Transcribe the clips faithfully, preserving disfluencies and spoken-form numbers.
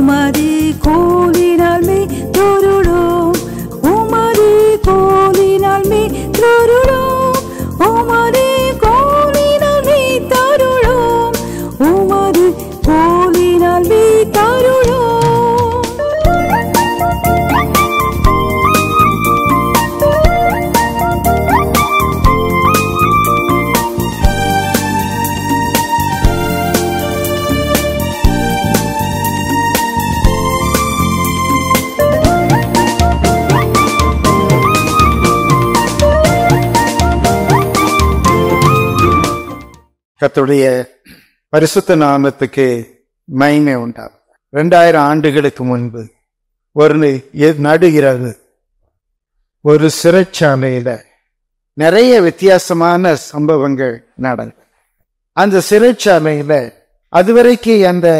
உமது கோலினால் மே தொருளோம் உமது கோலினால் மே தொருளோம் உமது கோலினால் மே தருளோம் உமது கோலினால் மே தருளோம். கர்த்தருடைய பரிசுத்த நாமத்துக்கு மகிமை உண்டாகும். இரண்டாயிரம் ஆண்டுகளுக்கு முன்பு ஒரு நடுகிறது ஒரு சிறைச்சாலையில நிறைய வித்தியாசமான சம்பவங்கள் நடந்தது. அந்த சிறைச்சாலையில அதுவரைக்கும் அந்த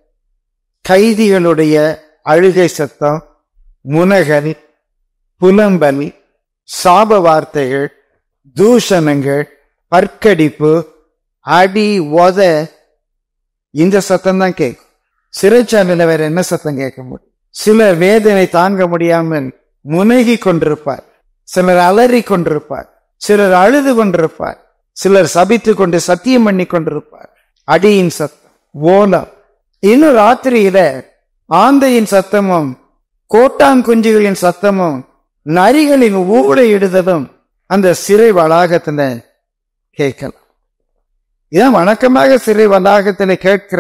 கைதிகளுடைய அழுகை சத்தம், முனகல், புலம்பல், சாப வார்த்தைகள், தூஷணங்கள், பற்கடிப்பு, அடி, உத, இந்த சத்தம் தான் கேட்கும். சிறைச்சாலையில வேற என்ன சத்தம் கேட்க முடியும்? சிலர் வேதனை தாங்க முடியாமல் முனகி கொண்டிருப்பார், சிலர் அலறி கொண்டிருப்பார், சிலர் அழுது கொண்டிருப்பார், சிலர் சபித்து கொண்டு சத்தியம் பண்ணி கொண்டிருப்பார். அடியின் சத்தம், ஓலம். இன்னும் ராத்திரியில ஆந்தையின் சத்தமும் கோட்டாங்குஞ்சுகளின் சத்தமும் நரிகளின் ஊழையிடுதலும் அந்த சிறை வளாகத்துல கேட்கலாம். இதான் வணக்கமாக சிறை வளாகத்தில் கேட்கிற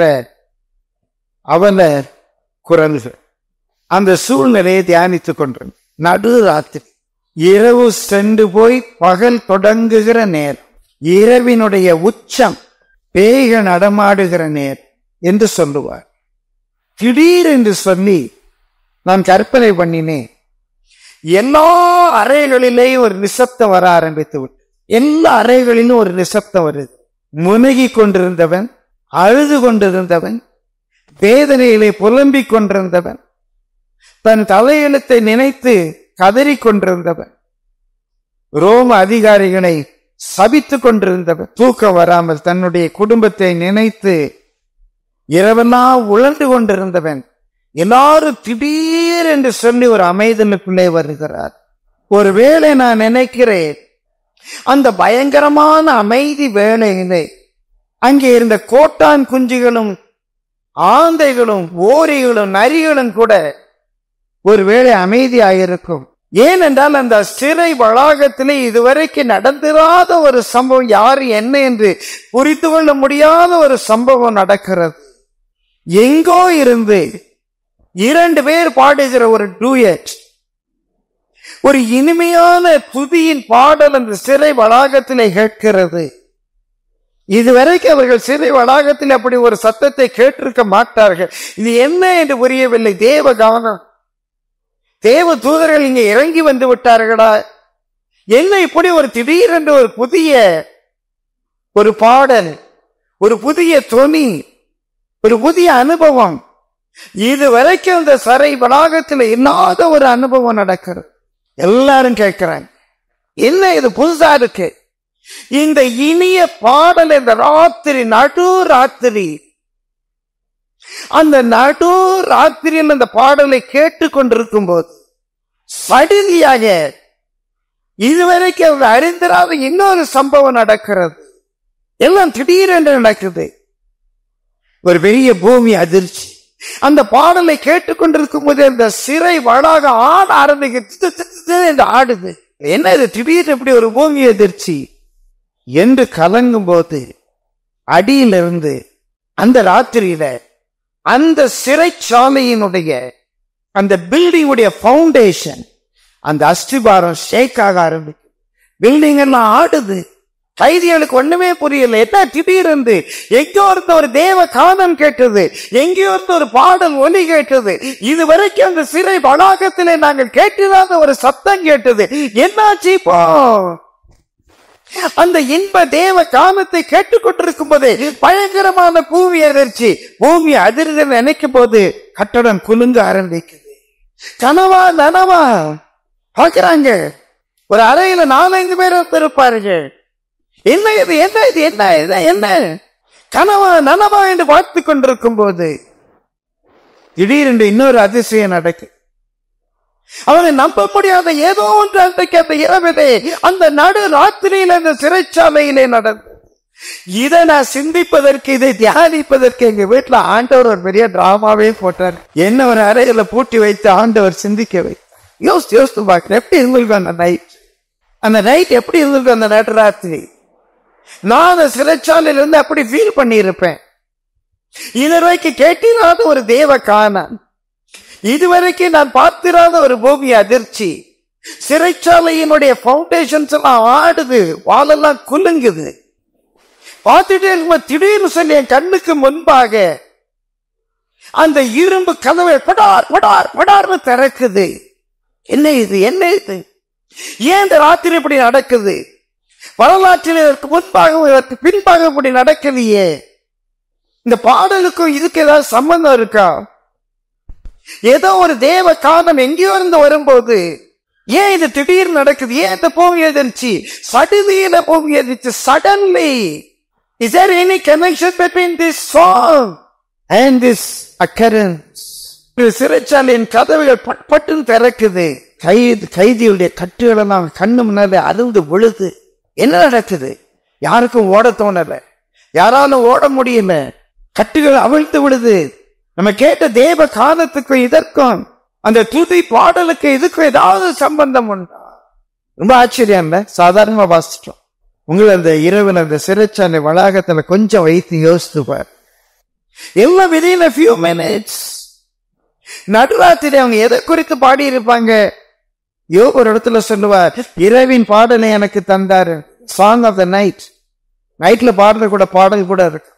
அவல குரல்கள். அந்த சூழ்நிலையை தியானித்துக் கொண்டு நடு ராத்திரி, இரவு சென்று போய் பகல் தொடங்குகிற நேரம், இரவினுடைய உச்சம், பேய்கள் நடமாடுகிற நேரம் என்று சொல்லுவார். திடீர் என்று சொல்லி நான் கற்பனை பண்ணினேன். எல்லா அறைகளிலேயும் ஒரு நிசப்தம் வர ஆரம்பித்து விட்டு, எல்லா அறைகளிலும் ஒரு நிசப்தம் வருது. முனகி கொண்டிருந்தவன், அழுது கொண்டிருந்தவன், வேதனையிலே புலம்பிக் கொண்டிருந்தவன், தன் தலையெழுத்தை நினைத்து கதறி கொண்டிருந்தவன், ரோம அதிகாரிகளை சபித்துக் கொண்டிருந்தவன், தூக்கம் வராமல் தன்னுடைய குடும்பத்தை நினைத்து இரவெல்லாம் உழந்து கொண்டிருந்தவன், எல்லாரும் திடீர் என்று சொல்லி ஒரு அமைதலுக்குள்ளே வருகிறார். ஒருவேளை நான் நினைக்கிறேன், அந்த பயங்கரமான அமைதி வேளையிலே அங்கே இருந்த கோட்டான் குஞ்சுகளும் ஆந்தைகளும் ஓரிகளும் நரிகளும் கூட ஒருவேளை அமைதியாயிருக்கும். ஏனென்றால் அந்த சிறை வளாகத்திலே இதுவரைக்கும் நடந்திராத ஒரு சம்பவம், யாரு என்ன என்று புரிந்து கொள்ள முடியாத ஒரு சம்பவம் நடக்கிறது. எங்கோ இருந்து இரண்டு பேர் பாடுகிற ஒரு டூயட், ஒரு இனிமையான துதியின் பாடல் அந்த சிறை வளாகத்திலே கேட்கிறது. இதுவரைக்கும் அவர்கள் சிறை வளாகத்தில் அப்படி ஒரு சத்தத்தை கேட்டிருக்க மாட்டார்கள். இது என்ன என்று புரியவில்லை. தேவ கவனம், தேவ தூதர்கள் இங்கே இறங்கி வந்து விட்டார்களா, என்ன இப்படி ஒரு திடீரென்று ஒரு புதிய ஒரு பாடல், ஒரு புதிய தொனி, ஒரு புதிய அனுபவம். இதுவரைக்கும் இந்த சிறை வளாகத்தில் இல்லாத ஒரு அனுபவம் நடக்கிறது. எல்லாரும் கேட்கிறாங்க, என்ன இது புதுசா இருக்கு? இந்த இனிய பாடல் இந்த ராத்திரி, நடு ராத்திரி, அந்த நடு ராத்திரியில் அந்த பாடலை கேட்டு கொண்டிருக்கும் போது சடலியாக இதுவரைக்கும் அவர் அறிந்திராத இன்னொரு சம்பவம் நடக்கிறது. எல்லாம் திடீரென்று நடக்குது. ஒரு பெரிய பூமி அதிர்ச்சி. அந்த பாடலை கேட்டுக்கொண்டிருக்கும் போது அந்த சிறை வளாக ஆட ஆரம்பிக்க ஆடுது. என்ன இது திடீர் எப்படி ஒரு பூமி அதிர்ச்சி என்று கலங்கும் போது அடியிலிருந்து அந்த ராத்திரியில அந்த சிறைச்சாலையினுடைய அந்த பில்டிங் உடைய பவுண்டேஷன், அந்த அஸ்திபாரம் ஷேக் ஆக ஆரம்பிக்கும். பில்டிங் எல்லாம் ஆடுது. கைதிகளுக்கு ஒண்ணுமே புரியல. என்ன திடீரென்று எங்கோ இருந்த ஒரு தேவ கானம் கேட்டது, எங்கேயோ இருந்த ஒரு பாடல் ஒலி கேட்டது. இதுவரைக்கும் அந்த சிறை வளாகத்திலே நாங்கள் கேட்டிராத ஒரு சத்தம் கேட்டது. என்னாச்சு இப்போ? அந்த இன்ப தேவ காமத்தை கேட்டுக்கொண்டிருக்கும் போதே பயங்கரமான பூமி அதிர்ச்சி. பூமி அதிர்ந்து நினைக்கும் போது கட்டடம் குலுங்க ஆரம்பிக்குது. கனவா நனவா பாக்குறாங்க. ஒரு அறையில நாலஞ்சு பேர் இருப்பார்கள். என்ன இது, என்ன இது, என்ன இது, என்ன கனவா நனவா என்று பார்த்து கொண்டிருக்கும் போது திடீரென்று இன்னொரு அதிசயம் நடக்கு. அவனை நம்ப முடியாத ஏதோ ஒன்று அன்றைக்கு அந்த இரவிலே அந்த நடு ராத்திரியில் அந்த சிறைச்சாலையிலே நடந்தது. இதை நான் சிந்திப்பதற்கு, இதை தியானிப்பதற்கு எங்க வீட்டுல ஆண்டவர் ஒரு பெரிய டிராமாவே போட்டார். என்ன ஒரு அறையில பூட்டி வைத்து ஆண்டவர் சிந்திக்க வைத்தார். யோசித்து யோசித்து பார்க்கிறேன், எப்படி இருந்திருக்கும் அந்த நைட். அந்த நைட் எப்படி இருந்திருக்கும் அந்த நடு ராத்திரி. நான் அந்த சிறைச்சாலையில இருந்து அப்படி ஃபீல் பண்ணி இருப்பேன். இதுவரைக்கும் கேட்டிராத ஒரு தேவ காணான், இதுவரைக்கும் நான் பார்த்திராத ஒரு பூமி அதிர்ச்சி. சிறைச்சாலையினுடைய பவுண்டேஷன்ஸ் எல்லாம் ஆடுது, வாலெல்லாம் குலுங்குது. பார்த்துட்டே இருக்கும்போது திடீர்னு சொல்லி என் கண்ணுக்கு முன்பாக அந்த இரும்பு கதவை படார் படார் படார்னு திறக்குது. என்ன இது, என்ன இது, ஏன் இந்த ராத்திரி இப்படி நடக்குது? வரலாற்றில் இதற்கு முன்பாக இதற்கு பின்பாக இப்படி நடக்கலையே. இந்த பாடலுக்கும் இதுக்கு ஏதாவது சம்பந்தம் இருக்கா? ஏதோ ஒரு தேவ காரணம் எங்கேயோ இருந்து வரும்போது ஏன் இது திடீர்னு நடக்குது? ஏன் இந்த பூமி எதிர்ச்சி சடுதியில பூமி எதிர்ச்சி suddenly? Is there any connection between this song and this occurrence? சிறைச்சாலையின் கதவுகள் பட்டு திறக்குது. கைது கைதியுடைய கட்டுகள் எல்லாம் கண்ணு முன்னால அருந்து விழுது. என்ன நடக்குது? யாருக்கும் ஓட தோணல, யாராலும் ஓட முடியல, கட்டுகள் அவிழ்த்து விடுது. நம்ம கேட்ட தேவ காலத்துக்கும் இதற்கும் அந்த துதி பாடலுக்கு இதுக்கும் ஏதாவது சம்பந்தம் உண்டா? ரொம்ப ஆச்சரியம் இல்ல? சாதாரணமா வாசிச்சோம். உங்களை அந்த இரவில் அந்த சிறைச்சாலை வளாகத்துல கொஞ்சம் வைத்து யோசித்து பார். எல்லாம் விதியில ஃபியூ மினிட்ஸ். நடுராத்திரி அவங்க எதை குறித்து பாடி இருப்பாங்க? யோ ஒரு இடத்துல சொல்லுவார், இரவின் பாடலை எனக்கு தந்தாரு, சாங் ஆஃப் த நைட். நைட்ல பாடுற கூட பாடல் கூட இருக்கு.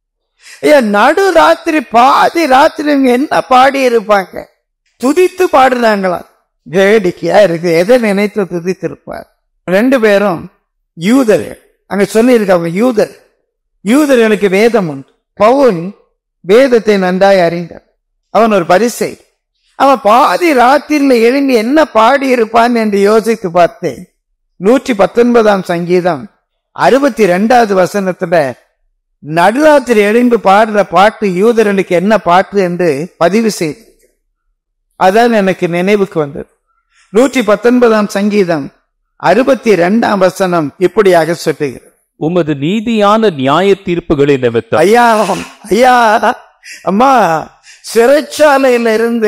நடு ராத்திரி பாதி ராத்திரி என்ன பாடி இருப்பாங்க? துதித்து பாடுறாங்களா? வேடிக்கையா இருக்கு. எதை நினைத்து துதித்து இருப்பார்? ரெண்டு பேரும் யூதர். அங்க சொல்லியிருக்காங்க யூதர். யூதர்களுக்கு வேதம் உண்டு. பவுல் வேதத்தை நன்றாய் அறிந்தார். அவன் ஒரு பரிசை. அவன் பாதி ராத்திரில எழுந்து என்ன பாடி இருப்பான் என்று யோசித்து பார்த்தேன். நூற்றி பத்தொன்பதாம் சங்கீதம் அறுபத்தி ரெண்டாவது வசனத்துல நடுராத்திரி எழுந்து பாடுற பாட்டு யூதர்களுக்கு என்ன பாட்டு என்று பதிவு செய்து, அதான் எனக்கு நினைவுக்கு வந்தது. நூற்றி பத்தொன்பதாம் சங்கீதம் அறுபத்தி இரண்டாம் வசனம் இப்படியாக சொல்லுகிறது, உமது நீதியான நியாய தீர்ப்புகளை நிமித்தம். ஐயா ஐயா அம்மா, சிறைச்சாலையில இருந்து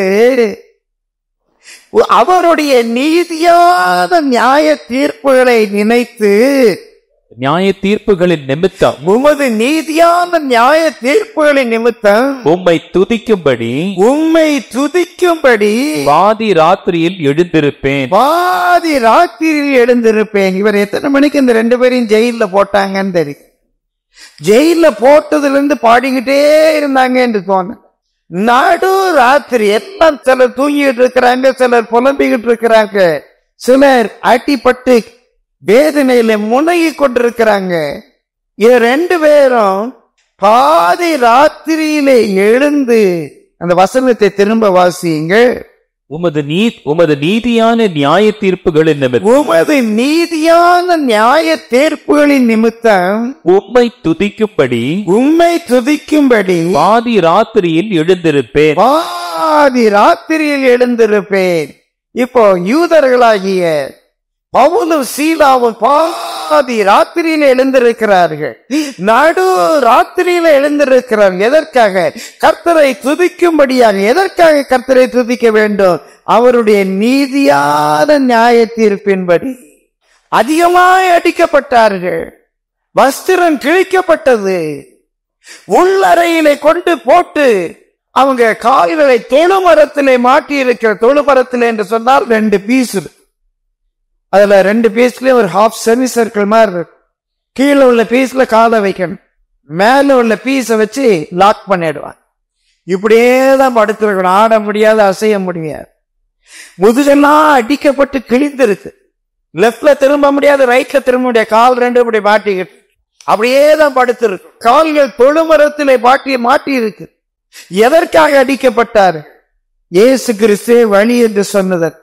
அவருடைய நீதியான நியாய தீர்ப்புகளை நினைத்து, நியாய தீர்ப்புகளின் நிமித்தம், உமது நீதியான நியாய தீர்ப்புகளின் நிமித்தம் உம்மை துதிக்கும்படி உம்மை துதிக்கும்படி பாதி ராத்திரியில் எழுந்திருப்பேன். பாதி ராத்திரியில் எழுந்திருப்பேன். இவர் எத்தனை மணிக்கு இந்த ரெண்டு பேரையும் ஜெயில போட்டாங்கன்னு தெரியும். ஜெயில போட்டதுல இருந்து பாடிக்கிட்டே இருந்தாங்க என்று தோணு. நடு ராத்திரி எல்லாம் சிலர் தூங்கிட்டு இருக்கிறாங்க, சிலர் புலம்பிக்கிட்டு இருக்கிறாங்க, சிலர் அட்டிப்பட்டு வேதனையில முனகி கொண்டிருக்கிறாங்க. இது ரெண்டு பேரும் பாதி ராத்திரியிலே எழுந்து, அந்த வசனத்தை திரும்ப வாசியுங்க. உமது நீ உமது நீதியான நியாய தீர்ப்புகளின் நிமித்தம், உமது நீதியான நியாய தீர்ப்புகளின் நிமித்தம் உம்மை துதிக்கும்படி உம்மை துதிக்கும்படி பாதி ராத்திரியில் எழுந்திருப்பேன். பாதி ராத்திரியில் எழுந்திருப்பேன். இப்போ யூதர்களாகிய பவுலும் சீலாவும் பாதி ராத்திரியில எழுந்திருக்கிறார்கள். நடு ராத்திரியில எழுந்திருக்கிறார்கள். எதற்காக? கர்த்தரை துதிக்கும்படியாக. எதற்காக கர்த்தரை துதிக்க வேண்டும்? அவருடைய நீதியான நியாய தீர்ப்பின்படி. அதிகமாய் அடிக்கப்பட்டார்கள், வஸ்திரம் கிழிக்கப்பட்டது, உள்ளறையிலே கொண்டு போட்டு அவங்க கால்களை தொழுமரத்திலே மாட்டி இருக்கிற, தொழுமரத்திலே என்று சொன்னால் ரெண்டு பீஸ், அதுல ரெண்டு பீஸ்லயும் ஒரு ஹாஃப் செமி சர்க்கிள் மாதிரி இருக்கு. கீழே உள்ள பீஸ்ல காலை வைக்கணும், மேல உள்ள பீஸை வச்சு லாக் பண்ணிடுவாங்க. இப்படியே தான் படுத்திருக்கணும், ஆட முடியாது, அசைய முடியாது. முதுகெல்லாம் அடிக்கப்பட்டு கிழிந்திருக்கு. லெப்ட்ல திரும்ப முடியாது, ரைட்ல திரும்ப முடியாது, கால் ரெண்டு இப்படி மாட்டிக்கிட்டு அப்படியே தான் படுத்திருக்கு. கால்கள் தொழுமரத்திலே மாட்டி மாட்டி இருக்கு. எதற்காக அடிக்கப்பட்டார்? இயேசு கிறிஸ்துவே வழி என்று சொன்னதற்கு.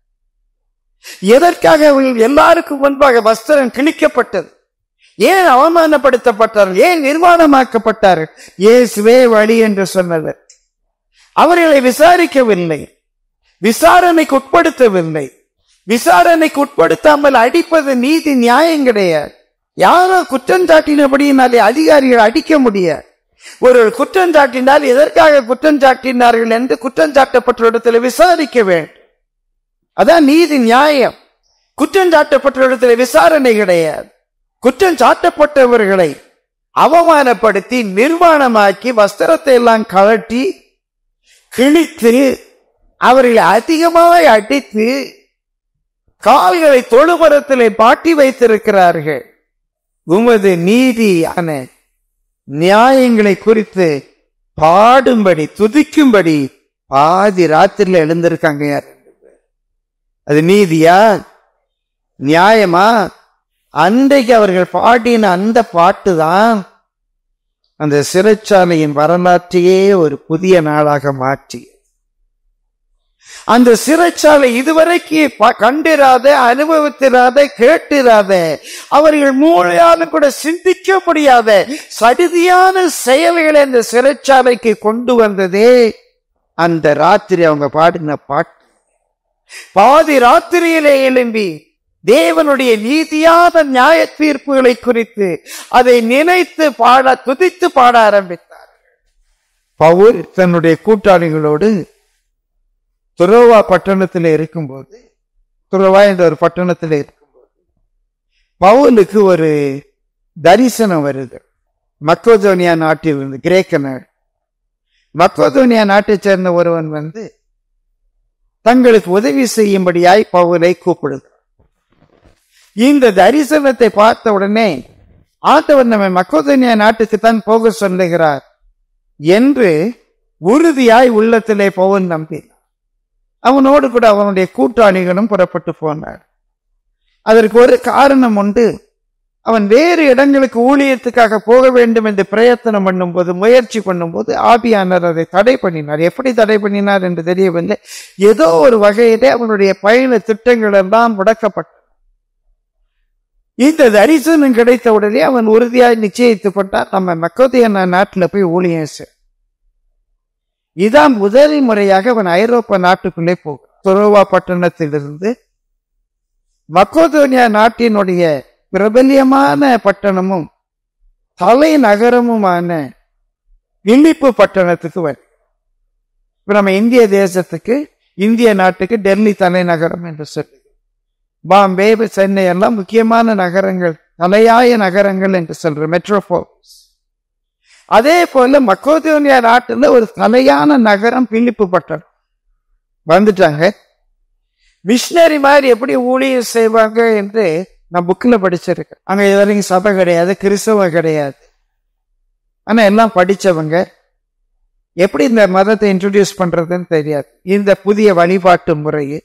எதற்காக எல்லாருக்கும் முன்பாக வஸ்திரம் கிழிக்கப்பட்டது? ஏன் அவமானப்படுத்தப்பட்டார்கள்? ஏன் நிர்வாணமாக்கப்பட்டார்கள்? இயேசுவே வழி என்று சொன்னது. அவர்களை விசாரிக்கவில்லை, விசாரணைக்கு உட்படுத்தவில்லை. விசாரணைக்கு உட்படுத்தாமல் அடிப்பது நீதி நியாயம் கிடையாது. யாரோ குற்றம் சாட்டினபடியினாலே அதிகாரிகள் அடிக்க முடியாது. ஒரு குற்றம் சாட்டினால் எதற்காக குற்றம் சாட்டினார்கள் என்று குற்றம் சாட்டப்பட்ட இடத்துல விசாரிக்க வேண்டும். அதான் நீதி நியாயம். குற்றம் சாட்டப்பட்ட இடத்துல விசாரணை கிடையாது. குற்றம் சாட்டப்பட்டவர்களை அவமானப்படுத்தி நிர்வாணமாக்கி வஸ்திரத்தை எல்லாம் கழட்டி கிழித்து அவர்களை அதிகமாக அடித்து கால்களை தொழுமரத்திலே பாட்டி வைத்திருக்கிறார்கள். உமது நீதியான நியாயங்களை குறித்து பாடும்படி துதிக்கும்படி பாதி ராத்திரில எழுந்திருக்காங்க. யார் அது? நீதியா நியாயமா? அன்றைக்கு அவர்கள் பாடின அந்த பாட்டு தான் அந்த சிறைச்சாலையின் வரலாற்றையே ஒரு புதிய நாளாக மாற்றி, அந்த சிறைச்சாலை இதுவரைக்கு கண்டிராத, அனுபவித்திராத, கேட்டிராத, அவர்கள் மூளையாலும் கூட சிந்திக்க முடியாத சடுதியான செயல்களை அந்த சிறைச்சாலைக்கு கொண்டு வந்ததே அந்த ராத்திரி அவங்க பாடின பாட்டு. பாதி ராத்திரியிலே எழும்பி தேவனுடைய நீதியான நியாய தீர்ப்புகளை குறித்து அதை நினைத்து பாட துதித்து பாட ஆரம்பித்தார். பவுல் தன்னுடைய கூட்டாளிகளோடு துரோவா பட்டணத்தில் இருக்கும்போது, துரோவா என்ற ஒரு பட்டணத்தில் இருக்கும்போது பவுலுக்கு ஒரு தரிசனம் வருது. மக்கோதோனியா நாட்டில் இருந்து, கிரேக்க நாடு, மக்கோதோனியா நாட்டை சேர்ந்த ஒருவன் வந்து தங்களுக்கு உதவி செய்யும்படியாய் பவுலை கூப்பிடுகிறார். இந்த தரிசனத்தை பார்த்த உடனே ஆண்டவர் நம்ம மக்கோதோனியா நாட்டுக்கு தான் போக சொல்லுகிறார் என்று உறுதியாய் உள்ளத்திலே பவுல் நம்பினார். அவனோடு கூட அவனுடைய கூட்டாளிகளும் புறப்பட்டு போனார். அதற்கு ஒரு காரணம் உண்டு. அவன் வேறு இடங்களுக்கு ஊழியத்துக்காக போக வேண்டும் என்று பிரயத்தனம் பண்ணும் போது, முயற்சி பண்ணும் போது ஆவியானவர் அதை தடை பண்ணினார். எப்படி தடை பண்ணினார் என்று தெரியவில்லை. ஏதோ ஒரு வகையிலே அவனுடைய பயண திட்டங்கள் எல்லாம் முடக்கப்பட்ட. இந்த தரிசனம் கிடைத்த உடனே அவன் உறுதியாக நிச்சயித்து கொண்டான், நம்ம மக்கோதோனியா நாட்டில் போய் ஊழியம் செய். இதான் முதல் முறையாக அவன் ஐரோப்பா நாட்டுக்குள்ளே போகிறான். துரோவா பட்டணத்திலிருந்து மக்கோதோனியா நாட்டினுடைய பிரபல்யமான பட்டணமும் தலைநகரமுமான பிலிப்பு பட்டணத்துக்கு வரும். இப்ப நம்ம இந்திய தேசத்துக்கு, இந்திய நாட்டுக்கு டெல்லி தலைநகரம் என்று சொல்லி, பாம்பே, சென்னை எல்லாம் முக்கியமான நகரங்கள், தலையாய நகரங்கள் என்று சொல்ற மெட்ரோபோலிஸ். அதே போல மக்கோதோனியா நாட்டுல ஒரு தலையான நகரம் பிலிப்பு பட்டணம். வந்துட்டாங்க. மிஷினரி மாதிரி எப்படி ஊழியம் செய்வாங்க என்று நான் புக்கில் படிச்சிருக்கேன். அங்க இது வரைக்கும் சபை கிடையாது, கிறிஸ்தவ கிடையாது. ஆனா எல்லாம் படிச்சவங்க. எப்படி இந்த மதத்தை இன்ட்ரோடியூஸ் பண்றதுன்னு தெரியாது. இந்த புதிய வழிபாட்டு முறையை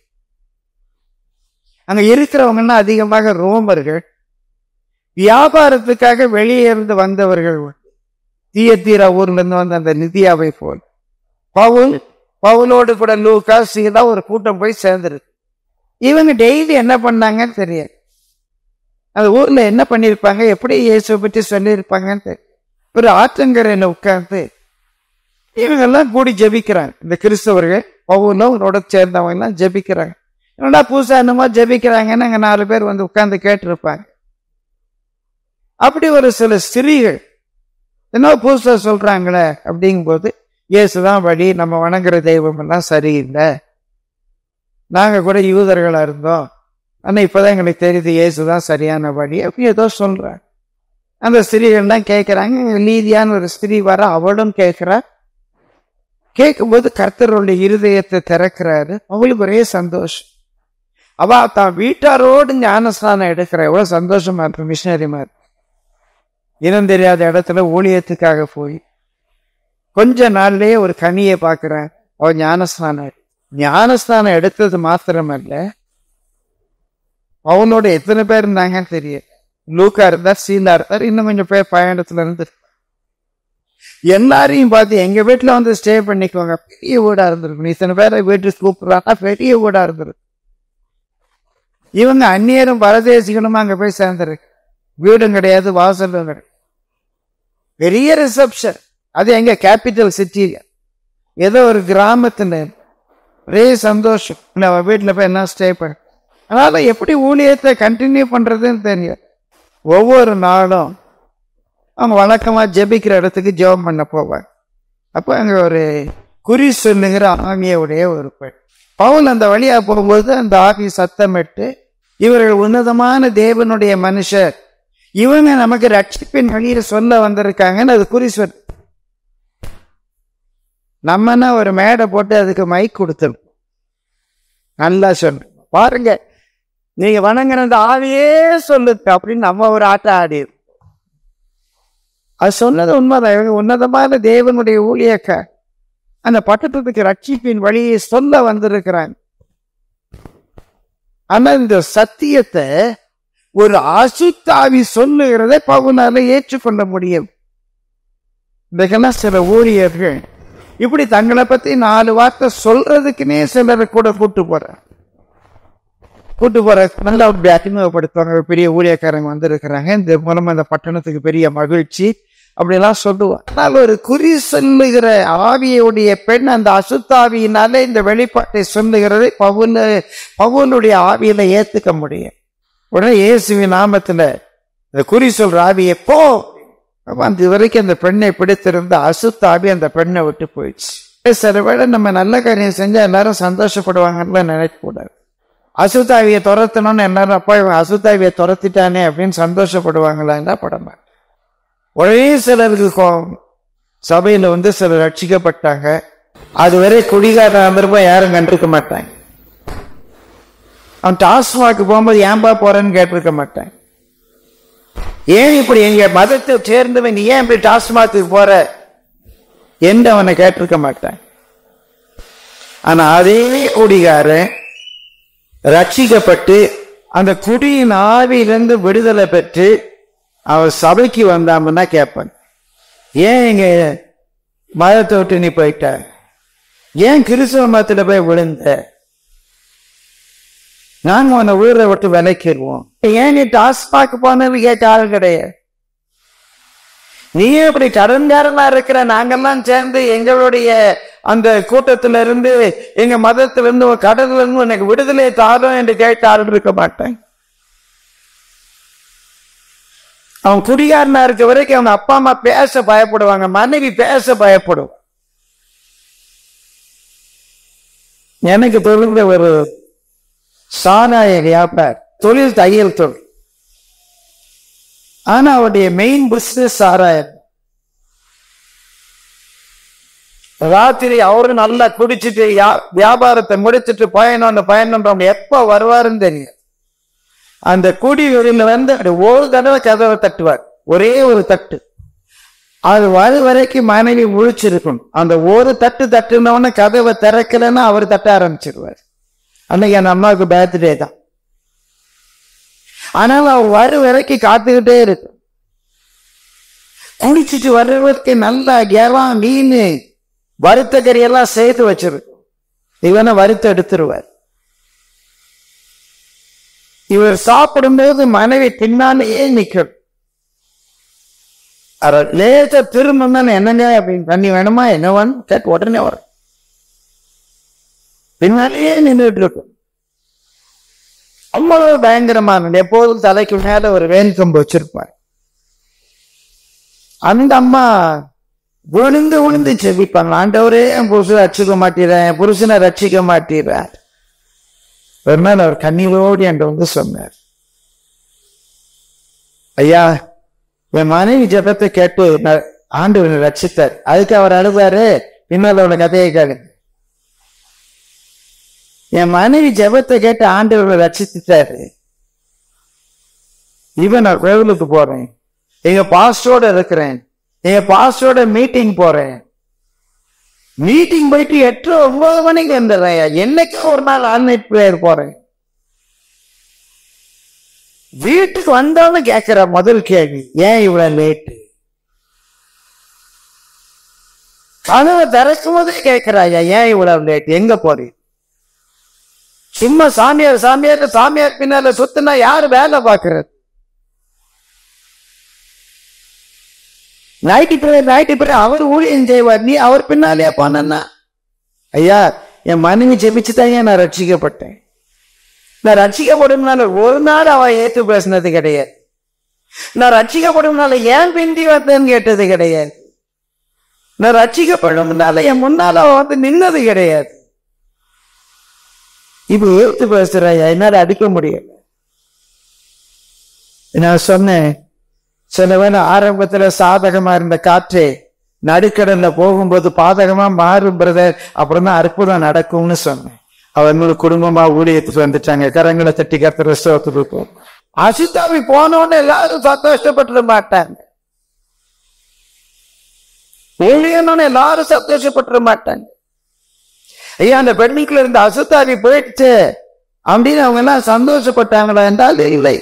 அங்க இருக்கிறவங்கன்னா அதிகமாக ரோமர்கள், வியாபாரத்துக்காக வெளியே இருந்து வந்தவர்கள், தியத்தீரா ஊர்ல இருந்து வந்த அந்த நிதியாவை போல். பவுல் பவுலோடு கூட லூக்கா, சீதா ஒரு கூட்டம் போய் சேர்ந்துருக்கு. இவங்க டெய்லி என்ன பண்ணாங்கன்னு தெரியாது. அந்த ஊர்ல என்ன பண்ணிருப்பாங்க, எப்படி இயேசுவை பற்றி சொல்லியிருப்பாங்கன்னு தெரியும். ஒரு ஆற்றங்கரையில உட்கார்ந்து இவங்கெல்லாம் கூடி ஜெபிக்கிறாங்க. இந்த கிறிஸ்தவர்கள் பவுலும் அவரோட சேர்ந்தவங்க எல்லாம் ஜெபிக்கிறாங்க. என்னடா பூசா என்னமோ ஜெபிக்கிறாங்கன்னு அங்க நாலு பேர் வந்து உட்கார்ந்து கேட்டிருப்பாங்க. அப்படி ஒரு சில ஸ்திரீகள் என்ன பூசா சொல்றாங்களே அப்படிங்கும் போது, இயேசுதான் வழி, நம்ம வணங்குற தெய்வம் எல்லாம் சரியில்லை, நாங்க கூட யூதர்களா இருந்தோம், ஆனா இப்பதான் எங்களுக்கு தெரியுது இயேசுதான் சரியான வழி அப்படி ஏதோ சொல்றாங்க. அந்த ஸ்திரீகள் தான் கேட்கிறாங்க. நீதியான ஒரு ஸ்திரீ வர, அவளும் கேட்கிறா. கேட்கும்போது கர்த்தருடைய இருதயத்தை திறக்கிறாரு. அவளுக்கு ஒரே சந்தோஷம். அவ தான் வீட்டாரோடு ஞானஸ்நானம் எடுக்கிற, எவ்வளவு சந்தோஷமா இருக்கு. மிஷினரி மாதிரி இனம் தெரியாத இடத்துல ஊழியத்துக்காக போய் கொஞ்ச நாள்லயே ஒரு கனியை பார்க்கிறேன். அவ ஞானஸ்நானம் ஞானஸ்நானம் எடுத்தது மாத்திரமல்ல, அவனோட எத்தனை பேர் இருந்தாங்கன்னு தெரியும். லூக்கா இருந்தார், சீலா இருந்தார், இன்னும் கொஞ்சம் பேர் பயணத்துல இருந்து. எல்லாரையும் பார்த்து எங்க வீட்டுல வந்து ஸ்டே பண்ணிக்குவாங்க. பெரிய வீடா இருந்திருக்கும். இத்தனை பேரை வீட்டுக்கு கூப்பிடுறாங்கன்னா பெரிய வீடா இருந்திருக்கு. இவங்க அந்நியரும் பரதேசிகளும் அங்க போய் சேர்ந்துருக்கு. வீடும் கிடையாது, வாசலும் கிடையாது. பெரிய ரிசப்ஷன். அது எங்க கேபிட்டல் சிட்டியில. ஏதோ ஒரு கிராமத்துல ஒரே சந்தோஷம், அவன் வீட்டில் போய் என்ன ஸ்டே பண்ண. அதனால எப்படி ஊழியத்தை கண்டினியூ பண்றதுன்னு தெரியும். ஒவ்வொரு நாளும் அவங்க வழக்கமா ஜெபிக்கிற இடத்துக்கு ஜெபம் பண்ண போவாங்க. அப்போ அங்க ஒரு குறி சொல்லுகிற ஆவியுடைய ஒரு பெண். பவுல் அந்த வழியா போகும்போது அந்த ஆவி சத்தமிட்டு, இவர்கள் உன்னதமான தேவனுடைய மனுஷர், இவங்க நமக்கு ரட்சிப்பின் வழியில சொல்ல வந்திருக்காங்கன்னு அது குறி சொல். நம்மன்னா ஒரு மேடை போட்டு அதுக்கு மைக் கொடுத்துரும், நல்லா சொல்லு பாருங்க நீங்க வணங்குற அந்த ஆவியே சொல்லுங்க அப்படின்னு நம்ம ஒரு ஆட்டம் ஆடி. அது சொன்னது உண்மைதான். இவங்க உன்னதமான தேவனுடைய ஊழியக்க அந்த பட்டத்துக்கு ரட்சிப்பின் வழியை சொல்ல வந்திருக்கிறாங்க. ஆனா இந்த சத்தியத்தை ஒரு அசுத்தாவி சொல்லுகிறதை பவுலால ஏற்றுக்கொள்ள முடியும். இதெல்லாம் சில ஊழியர்கள் இப்படி தங்களை பத்தி நாலு வார்த்தை சொல்றதுக்குன்னே சிலரை கூட கூட்டு போற கூட்டு போற நல்லா அப்படி அறிமுகப்படுத்துவாங்க. பெரிய ஊழியக்காரங்க வந்திருக்கிறாங்க, இந்த மூலமா இந்த பட்டணத்துக்கு பெரிய மகிழ்ச்சி அப்படிலாம் சொல்லுவாங்க. ஆனால் ஒரு குறி சொல்லுகிற ஆவியுடைய பெண் அந்த அசுத்தாவியினால இந்த வெளிப்பாட்டை சொல்லுகிறதை பவுல் பவுலுடைய ஆவியில ஏத்துக்க முடியும். உடனே இயேசுவின் நாமத்துல இந்த குறி சொல்ற ஆவியை போ. அந்த வரைக்கும் அந்த பெண்ணை பிடித்திருந்த அசுத்தாவி அந்த பெண்ணை விட்டு போயிடுச்சு. சில வேளை நம்ம நல்ல காரியம் செஞ்சா எல்லாரும் சந்தோஷப்படுவாங்கன்னு நினைக்க கூடாது. அசுத்தாவியை துரத்தணும்னு எல்லாரும் அப்பா இவன் அசுத்தாவியை துரத்திட்டானே அப்படின்னு சந்தோஷப்படுவாங்களான்னா படமா. ஒரே சிலருக்கு கோபம். சபையில வந்து சிலர் ரட்சிக்கப்பட்டாங்க, அதுவரை குடிகாரன் வந்திருப்பா யாரும் கண்டிருக்க மாட்டாங்க. அவன் டாஸ்மாக்கு போகும்போது ஏன்பா போறேன்னு கேட்டிருக்க மாட்டாங்க. ஏன் இப்படி எங்க மதத்தை சேர்ந்தவன் நீ ஏன் இப்படி டாஸ்மாக்கு போற என்று அவனை கேட்டிருக்க மாட்டான். ஆனா அதே குடிகாரன் ரட்சிக்கப்பட்டு அந்த குடியின் ஆவியிலிருந்து விடுதலை பெற்று அவர் சபைக்கு வந்தாமன்னா கேட்பாங்க, ஏன் எங்க மதத்தை விட்டு நீ போயிட்ட, ஏன் கிறிஸ்தவ மதத்துல போய் விழுந்த, நாங்க உன்னை உயிரை விட்டு விலைக்கிடுவோம், ஏன் நீ டாஸ்மாக் போனது கேட்ட ஆள் கிடையாது. நீ இப்படி கடன்காரனா இருக்கிற நாங்கெல்லாம் சேர்ந்து எங்களுடைய அந்த கூட்டத்தில இருந்து எங்க மதத்தில இருந்து கடல்ல இருந்து உனக்கு விடுதலை தாரும் என்று கேட்ட ஆள் இருக்க மாட்டேன். அவன் குடிகாரனா இருக்க வரைக்கும் அவன் அப்பா அம்மா பேச பயப்படுவாங்க, மனைவி பேச பயப்படுவான். எனக்கு தெரிந்த ஒரு சாராய வியாபார தொழில் தையல் தொழில், ஆனா அவருடைய மெயின் பிசினஸ் சாராயம். ராத்திரி அவரு நல்லா குடிச்சிட்டு வியாபாரத்தை முடிச்சுட்டு பயணம் பயணம் எப்ப வருவாருன்னு தெரியும். அந்த குடி வெளியில வந்து ஒரு தடவை கதவை தட்டுவார், ஒரே ஒரு தட்டு. அது வரு வரைக்கும் மனைவி முழிச்சிருக்கும். அந்த ஒரு தட்டு தட்டுனவன கதவை திறக்கலன்னா அவர் தட்ட ஆரம்பிச்சிருவார். அன்னைக்கு அந்த அம்மாவுக்கு பர்த்டே தான். ஆனால் அவர் வரு வரைக்கும் காத்துக்கிட்டே இருக்கு. குடிச்சிட்டு வர்றவருக்கு நல்லா எல்லாம் மீன் வறுத்த கறியெல்லாம் சேர்த்து வச்சிருக்கு. இவனை வறுத்து எடுத்துருவார். இவர் சாப்பிடும்போது மனைவி பின்னாலேயே நிற்கும். லேச திரும்ப தானே என்னங்க அப்படின்னு தண்ணி வேணுமா என்னவான்னு கேட்டு உடனே வரும். பின்னாலேயே நின்றுட்டு இருக்கும். அவ்வளவு பயங்கரமான, எப்போதும் தலைக்கு மேல ஒரு வேன்கம்பு வச்சிருப்பார். அந்த அம்மா விழுந்து விழுந்து செவிப்பாங்க, ஆண்டவரே என் புருஷனை ரட்சிக்க மாட்டேறேன், என் புருஷனை ரட்சிக்க மாட்டேறார். ஒரு நாள் அவர் கண்ணீரோடு என்கிட்ட வந்து சொன்னார், ஐயா என் மனைவி ஜபத்தை கேட்டு ஆண்டவனை ரட்சித்தார். அதுக்கு அவர் அழுதாரு. பின்னால் அவனை கதையை கேட்க, என் மனைவி ஜபத்தை கேட்டு ஆண்டவரை ரட்சித்தாரு. இவன் நான் கோவிலுக்கு போறேன், எங்க பாஸ்டரோட இருக்கிறேன், எங்க பாஸ்டரோட மீட்டிங் போறேன். மீட்டிங் போயிட்டு எட்டு ஒன்பது மணிக்கு வந்துடுறேன். என்னைக்கு ஒரு நாள் ஆன்லைன் பிரேயர் போறேன். வீட்டுக்கு வந்தாலும் கேட்கிற முதல் கேள்வி, ஏன் இவ்வளவு லேட்டு? கனவை திறக்கும் போதே கேட்கிறாயா, ஏன் இவ்வளவு லேட், எங்க போறீங்க? சும்மா சாமியார் சாமியார் சாமியார் பின்னால சுத்தினா யாரு வேலை பார்க்கறது? நைட்டு பிறகு நைட்டு பிறகு அவர் ஊழியம் செய்வார், நீ அவர் பின்னாலே போனா ஐயா, என் மனைவி ஜெபிச்சுதான் நான் ரட்சிக்கப்பட்டேன். நான் ரட்சிக்கப்படும்னால ஒரு நாள் அவன் ஏற்று பேசினது கிடையாது. நான் ரட்சிக்கப்படும்னால ஏன் பிந்தி வந்தேன்னு கேட்டது கிடையாது. நான் ரட்சிக்கப்படும்னால என் முன்னால அவன் வந்து நின்னது கிடையாது. இப்ப ஏற்று பேசுற என்னால அடிக்க முடியல. நான் சொன்னேன், சில வேலை ஆரம்பத்துல சாதகமா இருந்த காற்றே நடுக்கடல்ல போகும்போது பாதகமா மாறும் பிரதர், அப்புறம் தான் அற்புதம் நடக்கும்னு சொன்னேன். அவங்களோட குடும்பமா ஊழியத்துக்கு வந்துட்டாங்க. கரங்களை தட்டி கத்துற சோத்துக்கு அசுத்தாவி போனோன்னு எல்லாரும் சந்தோஷப்பட்டுட மாட்டாங்க. ஊழியன்னு எல்லாரும் சந்தோஷப்பட்டுட மாட்டாங்க. ஐயா, அந்த பெண்ணுக்குள்ள இருந்த அசுத்தாவி போயிடுச்சு அப்படின்னு அவங்க எல்லாம் சந்தோஷப்பட்டாங்களா என்றால் இல்லை.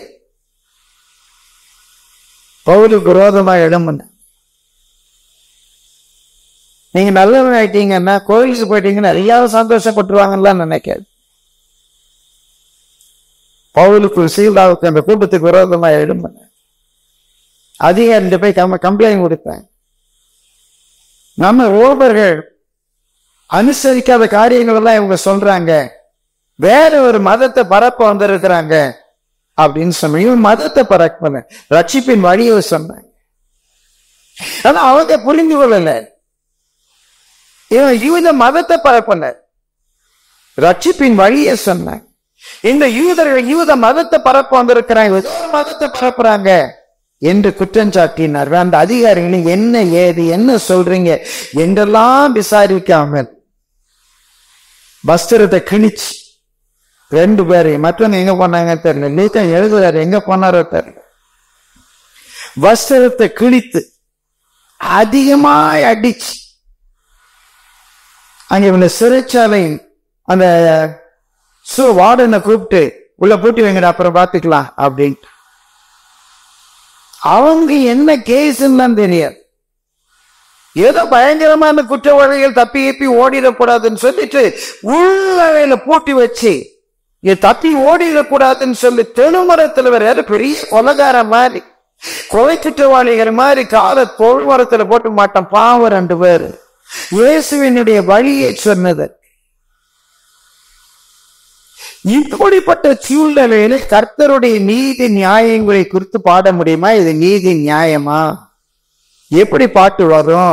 பவுலுக்கு விரோதமா எழும்புன, நீங்க நல்லவன் ஆயிட்டீங்கன்னா கோயிலுக்கு போயிட்டீங்கன்னா எல்லாரும் சந்தோஷப்பட்டுருவாங்கன்னு நினைக்காது. பவுலுக்கு சீலாவுக்கு அந்த கூட்டத்துக்கு விரோதமா எழும்புன அதிகாரிட்ட போய் கம்ம கம்ப்ளைண்ட் கொடுத்தாங்க. நம்ம ரோபர்கள் அனுசரிக்காத காரியங்கள் எல்லாம் இவங்க சொல்றாங்க, வேற ஒரு மதத்தை பரப்ப வந்திருக்கிறாங்க அப்படின்னு சொன்ன. இவன் மதத்தை பரப்பல, ரட்சிப்பின் வழியை சொன்னாங்க. ஆனா அவங்க புரிந்து கொள்ளல. இவன் யூத மதத்தை பரப்பல, ரட்சிப்பின் வழியை சொன்னாங்க. இந்த யூதர்கள் யூத மதத்தை பரப்ப வந்திருக்கிறாங்க, மதத்தை பரப்புறாங்க என்று குற்றம் சாட்டினார். அந்த அதிகாரிகள் என்ன ஏது என்ன சொல்றீங்க என்றெல்லாம் விசாரிக்காமல் வஸ்திரத்தை கிழிச்சு ரெண்டு பேரை, மற்றவங்க எங்க போனாங்க தெரியல, நீக்க எழுதுறாரு எங்க போனாரோ தெரியல, வஸ்திரத்தை கிழித்து அதிகமாய் அடிச்சு அங்க இவங்க சிறைச்சாலை அந்த வார்டனை கூப்பிட்டு உள்ள பூட்டி வைங்கடா அப்புறம் பார்த்துக்கலாம் அப்படின்ட்டு. அவங்க என்ன கேஸ்ன்னு தான் தெரியாது. ஏதோ பயங்கரமான குற்றவாளிகள் தப்பி ஏப்பி ஓடிடக்கூடாதுன்னு சொல்லிட்டு உள்ள பூட்டி வச்சு தப்பி ஓடிடக்கூடாதுன்னு சொல்லி தெருமரத்துல வேற பெரிய கொலகார மாதிரி கொலை குற்றவாளிகள் மாதிரி கால தொழுமரத்துல போட்டு மாட்டான். பாவம் ரெண்டு பேரு இயேசுவினுடைய வழியை சொன்னது. இப்படிப்பட்ட சூழ்நிலையில கர்த்தருடைய நீதி நியாயங்களை குறித்து பாட முடியுமா? இது நீதி நியாயமா? எப்படி பாட்டு வரும்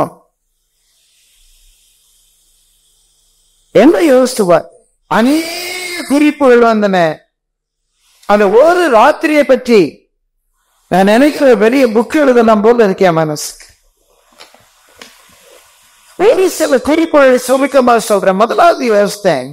என்ன யோசிச்சுவார். அநேக குறிப்புகள் வந்தன. அந்த ஒரு ராத்திரியை பற்றி நான் நினைக்கிற பெரிய புக் எழுதலாம் போல இருக்கேன் மனசுக்கு. ஒரு சில குறிப்புகளை சுருக்கமா சொல்றேன். முதலாவது யோசித்தேன்,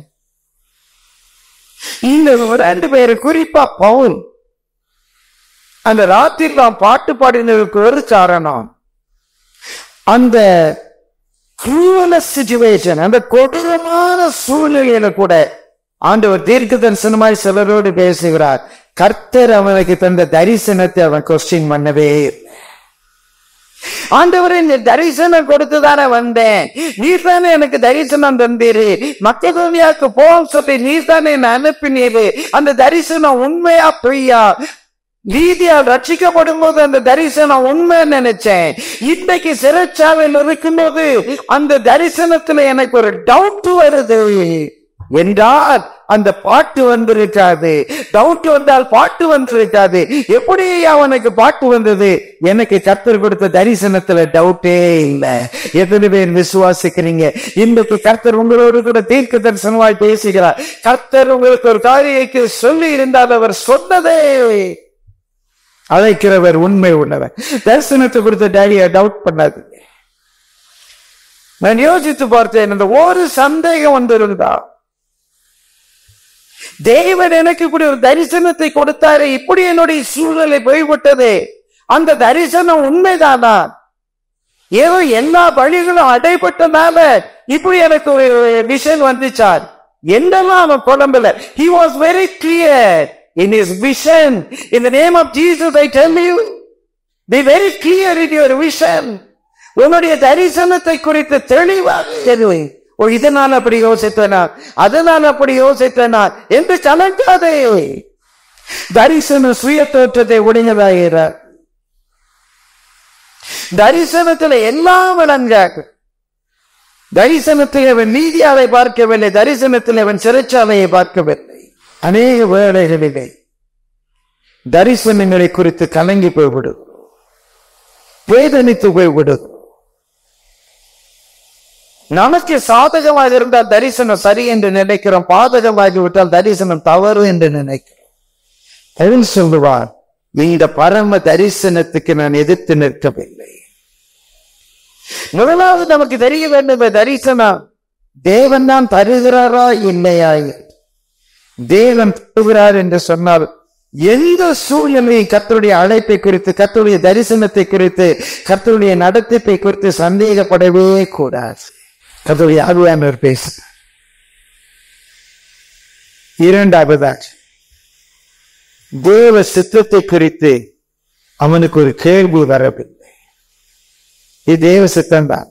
இந்த ரெண்டு பேரு குறிப்பா பவுல் அந்த ராத்திரி நான் பாட்டு பாடினதுக்கு ஒரு காரணம், அந்த சிச்சுவேஷன், அந்த கொடூரமான சூழ்நிலையில கூட ஆண்டவர் தீர்க்க தரிசனமாய் சிலரோடு பேசுகிறார். கர்த்தர் அவனுக்கு தந்த தரிசனத்தை அவன் கொஸ்டின் பண்ணவே இல்லை. ஆண்டவர் இந்த தரிசனம் கொடுத்துதானே வந்தேன், நீர் தானே எனக்கு தரிசனம் தந்தீரு, மக்கதோனியாவுக்கு போக சொல்லி நீர் தானே என்ன அனுப்பினீரு, அந்த தரிசனம் உண்மையா பொய்யா, நீதியால் ரட்சிக்கப்படும் போது அந்த தரிசனம் உண்மை நினைச்சேன். இன்னைக்கு சிறைச்சாலையில் இருக்கும்போது அந்த தரிசனத்துல எனக்கு ஒரு டவுட் வருது என்றால் அந்த பாட்டு வந்திருக்காது. டவுட் வந்தால் பாட்டு வந்திருக்காது. எப்படி அவனுக்கு பாட்டு வந்தது? எனக்கு கர்த்தர் கொடுத்த தரிசனத்துல டவுட்டே இல்லை. எத்தனை பேர் விசுவாசிக்கிறீங்க? இன்றைக்கு கர்த்தர் உங்களோடு கூட தீர்க்க தரிசனமாய் பேசுகிறார். கர்த்தர் உங்களுக்கு ஒரு காரியத்தை சொல்லி இருந்தால் அவர் சொன்னதே அழைக்கிறவர் உண்மை உள்ளவர். தரிசனத்தை கொடுத்த டேடியை டவுட் பண்ணாது. நான் யோசித்து பார்த்தேன், இந்த ஒரு சந்தேகம் வந்திருந்தா, தேவன் எனக்கு இப்படி ஒரு தரிசனத்தை கொடுத்தாரு, இப்படி என்னுடைய சூழ்நிலை போய்விட்டது, அந்த தரிசனம் உண்மைதானா? ஏதோ எல்லா வழிகளும் அடைபட்டனால இப்படி எனக்கு ஒரு விஷன் வந்துச்சார் என்னெல்லாம் அவன் குழம்புல. He was very clear in his vision. In the name of Jesus I tell you, be very clear in your vision. உன்னுடைய தரிசனத்தை குறித்து தெளிவாக தெரியும். ஓ, இதனால் அப்படி யோசித்தனா, அதனால் அப்படி யோசித்தனா என்று கலங்காதே. தரிசனம் சுய தோற்றத்தை உடையதாகிறார். தரிசனத்துல எல்லாம் விளங்காது. தரிசனத்தில் அவன் நீதியாவை பார்க்கவில்லை, தரிசனத்தில் அவன் சிறைச்சாலையை பார்க்கவில்லை. அநேக வேளைகளிலே தரிசனங்களை குறித்து கலங்கி போய்விடும், வேதனித்து போய்விடும். நமக்கு சாதகமாக இருந்தால் தரிசனம் சரி என்று நினைக்கிறோம், பாதகமாகிவிட்டால் தரிசனம் தவறு என்று நினைக்கிறோம். சொல்லுவார், இந்த பரம தரிசனத்துக்கு நான் எதிர்த்து நிற்கவில்லை. முதலாவது நமக்கு தெரிய வேண்டும், தரிசனம் தேவன் தான் தருகிறாரா இல்லையா. தேவன் தருகிறார் என்று சொன்னால் எந்த சூழ்நிலையை கர்த்தருடைய அழைப்பை குறித்து, கர்த்தருடைய தரிசனத்தை குறித்து, கர்த்தருடைய நடத்திப்பை குறித்து சந்தேகப்படவே கூடாது. கர்த்தருடைய ஆவியானவர் பேச. இரண்டாவதாக தேவ சித்தத்தை குறித்து அவனுக்கு ஒரு கேள்வி வரவில்லை. இது தேவ சித்தம் தான்.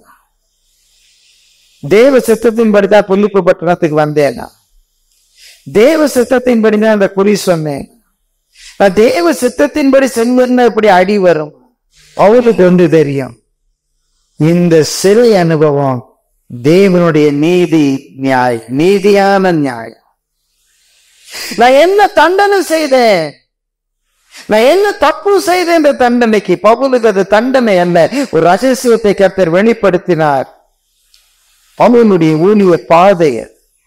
தேவ சித்தத்தின் படிதான் புல்லிப்பு பட்டணத்துக்கு வந்தேனா, தேவ சித்தத்தின் படிதான் அந்த குறி சொன்னேன். தேவ சித்தத்தின்படி செல்வன்னு இப்படி அடி வரும். அவளுக்கு ஒன்று தெரியும், இந்த சிறை அனுபவம் தேவனுடைய நீதி நியாயம், நீதியான நியாயம். நான் என்ன தண்டனை செய்தேன், நான் என்ன தப்பு செய்தேன் என்ற தண்டனைக்கு பவுலுக்கு அது தண்டனை அல்ல, ஒரு ரகசியத்தை கர்த்தர் வெளிப்படுத்தினார். அவனுடைய ஊழிய பாதையை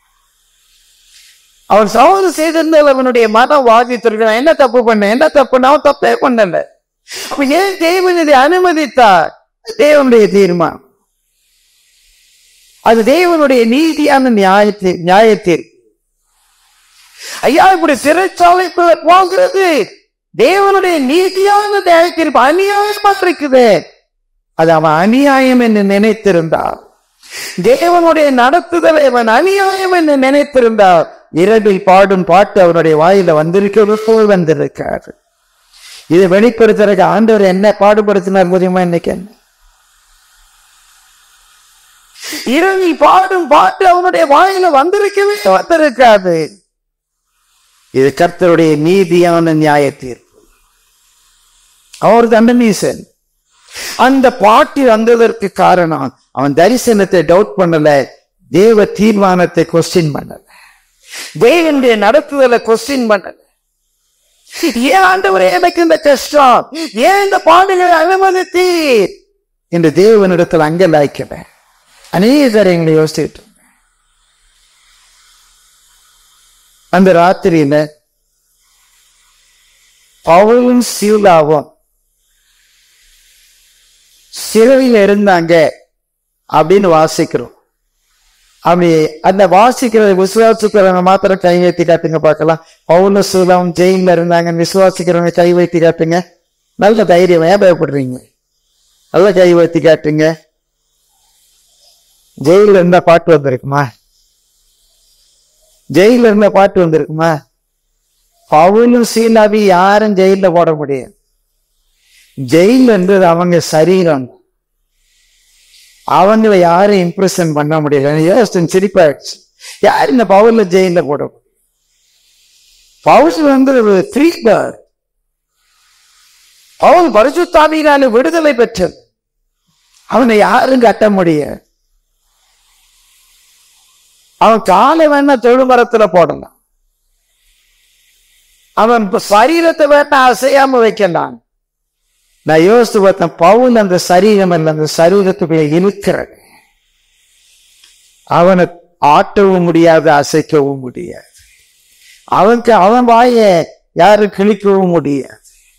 அவன் சவால் செய்திருந்தால் அவனுடைய மனம் வாதித்திருக்கிறான். என்ன தப்பு பண்ண, என்ன தப்பு, நான் தப்பே பண்ணல. அப்ப ஏன் தேவன் இதை அனுமதித்தார்? தேவனுடைய தீர்மானம், அது தேவனுடைய நீதியான நியாயத்தை நியாயத்தில். ஐயா, இப்படி சிறைச்சாலைக்குள்ள போகிறது தேவனுடைய நீதியான நியாயத்திற்கு அநியாயமா இருக்குது. அது அவன் அநியாயம் என்று நினைத்திருந்தார். தேவனுடைய நடத்துதலை அவன் அநியாயம் என்று நினைத்திருந்தார். இரவில் பாடும் பாட்டு அவனுடைய வாயில வந்திருக்கிறது போல் வந்திருக்காரு. இதை வெளிப்படுத்துறதுக்கு ஆண்டவர் என்ன பாடுபடுத்தினார் தெரியுமா? இன்னைக்கு என்ன இரவில் பாடும் பாட்டு அவனுடைய வாயில வந்திருக்கவே வந்திருக்காது. இது கர்த்தருடைய நீதியான நியாய தீர்ப்பு. அவர் தண்டனீசன். அந்த பாட்டு வந்ததற்கு காரணம் அவன் தரிசனத்தை டவுட் பண்ணல, தேவ தீர்மானத்தை கொஸ்டின் பண்ணல, தேவனுடைய நடத்துதலை கொஸ்டின் பண்ணல. ஏன் ஆண்டவரே எனக்கு இந்த கஷ்டம், ஏன் இந்த பாடுகளை அனுமதித்தீர் என்று தேவனிடத்தில் அங்கலாய்க்கல. அநேகர் எங்களை யோசிச்சுட்டு அந்த ராத்திரியில பவுலும் சீலாவும் சிறையில் இருந்தாங்க அப்படின்னு வாசிக்கிறோம். அப்படி அந்த வாசிக்கிறத விசுவாசிக்கிறவங்க மாத்திரம் கை வைத்து காட்டுங்க பார்க்கலாம். பவுலும் சீலாவும் ஜெயில இருந்தாங்க, விசுவாசிக்கிறவங்க கை வைத்து காட்டுங்க. நல்ல தைரியம், ஏன் பயப்படுறீங்க? நல்ல கை வைத்து காட்டுங்க. ஜெயில இருந்தா பாட்டு வந்திருக்குமா? ஜெயில இருந்த பாட்டு வந்திருக்குமா? பவுலும் சீலாவி யாரும் ஜெயில போட முடியாது. ஜெயில இருந்தது அவங்க சரீரம், அவங்களை யாரும் இம்ப்ரெஷன் பண்ண முடியல. சிரிப்பாயிடுச்சு, யார் இந்த பவுல ஜெயில போட முடியும்? பவுல் வந்து த்ரீலர். பவுல் பரிசுத்தாவியினால விடுதலை பெற்றது, அவனை யாரும் கட்ட முடியாது. அவன் காலை வேணா தொழுமரத்துல போடலாம், அவன் சரீரத்தை வேணா அசையாம வைக்கலாம். நான் யோசித்து பார்த்தேன், பவுல் அந்த சரீரம் அல்ல, அந்த சரீரத்துக்குள்ள இருக்கிறது. அவனை ஆட்டவும் முடியாது, அசைக்கவும் முடியாது. அவனுக்கு அவன் வாய யாரும் கிழிக்கவும் முடியாது.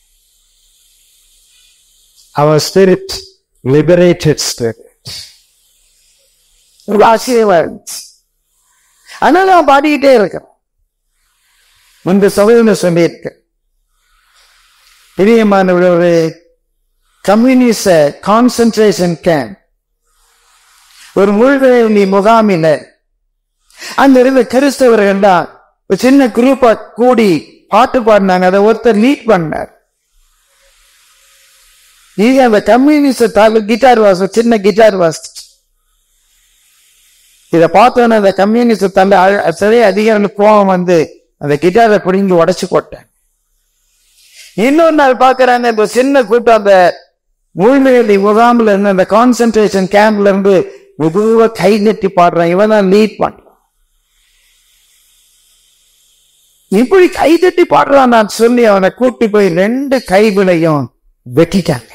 அவன் ஸ்பிரிட் லிபரேட்டட் ஸ்பிரிட். ஆச்சரியமா அதனால அவன் பாடிக்கிட்டே இருக்கான். முன்பு சகோதரன் சொல்லியிருக்க பிரியமான ஒரு கம்யூனிஸ்ட் கான்சென்ட்ரேஷன் கேம்ப், ஒரு மூழ்கி முகாமில அந்த இருந்த கிறிஸ்தவர்கள் தான் ஒரு சின்ன குரூப்பா கூடி பாட்டு பாடினாங்க. அதை ஒருத்தர் லீட் பண்ணார். நீங்க அந்த கம்யூனிஸ்ட் கிட்டார் வாச சின்ன கிட்டார் வாசி இதை பார்த்தோன்னா அந்த கம்யூனிஸ்ட் தள்ள சரி அதிகாரம் கோவம் வந்து அந்த கிட்டாரை பிடிந்து உடைச்சு போட்டேன். இன்னொரு நாள் பாக்குறாங்க, இப்போ சின்ன கூட்டம் அந்த மூழ்கி முகாம்ல இருந்து அந்த கான்சென்ட்ரேஷன் கேம்ப்ல இருந்து மெதுவா கை நெட்டி பாடுறான். இவன் தான் லீட் பண்றான். இப்படி கை தட்டி பாடுறான் நான் சொல்லி அவனை கூட்டி போய் ரெண்டு கைகளையும் வெட்டிட்டாங்க.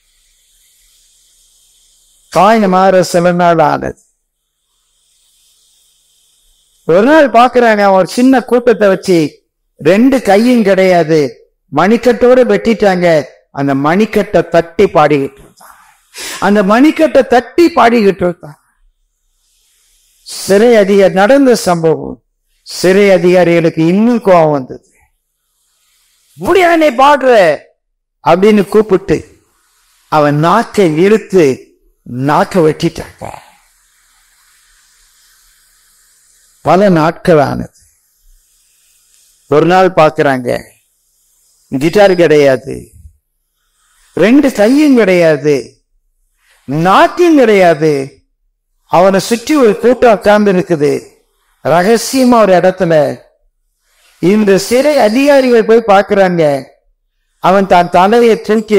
காயம் மாற சில நாள் ஆனது. ஒரு நாள் பாக்குறாங்க, ஒரு சின்ன கூட்டத்தை வச்சு ரெண்டு கையும் கிடையாது, மணிக்கட்டோட வெட்டிட்டாங்க. அந்த மணிக்கட்டை தட்டி பாடிக்கிட்டு இருந்தான். அந்த மணிக்கட்டை தட்டி பாடிக்கிட்டு இருந்தான். சிறை அதிகாரி நடந்த சம்பவம். சிறை அதிகாரிகளுக்கு இன்னும் கோபம் வந்தது. முடியானே பாடுற அப்படின்னு கூப்பிட்டு அவன் நாக்கை இழுத்து நாக்கை வெட்டிட்டாங்க. பல நாட்கள் ஆனது. ஒரு நாள் பாக்குறாங்க, கிட்டார் கிடையாது, ரெண்டு கையும் கிடையாது, நாக்கும் கிடையாது. அவனை சுற்றி ஒரு கூட்டம் உட்கார்ந்து இருக்குது. ரகசியமா ஒரு இடத்துல இந்த சிறை அதிகாரிகள் போய் பார்க்கிறாங்க. அவன் தான் தலையை தூக்கி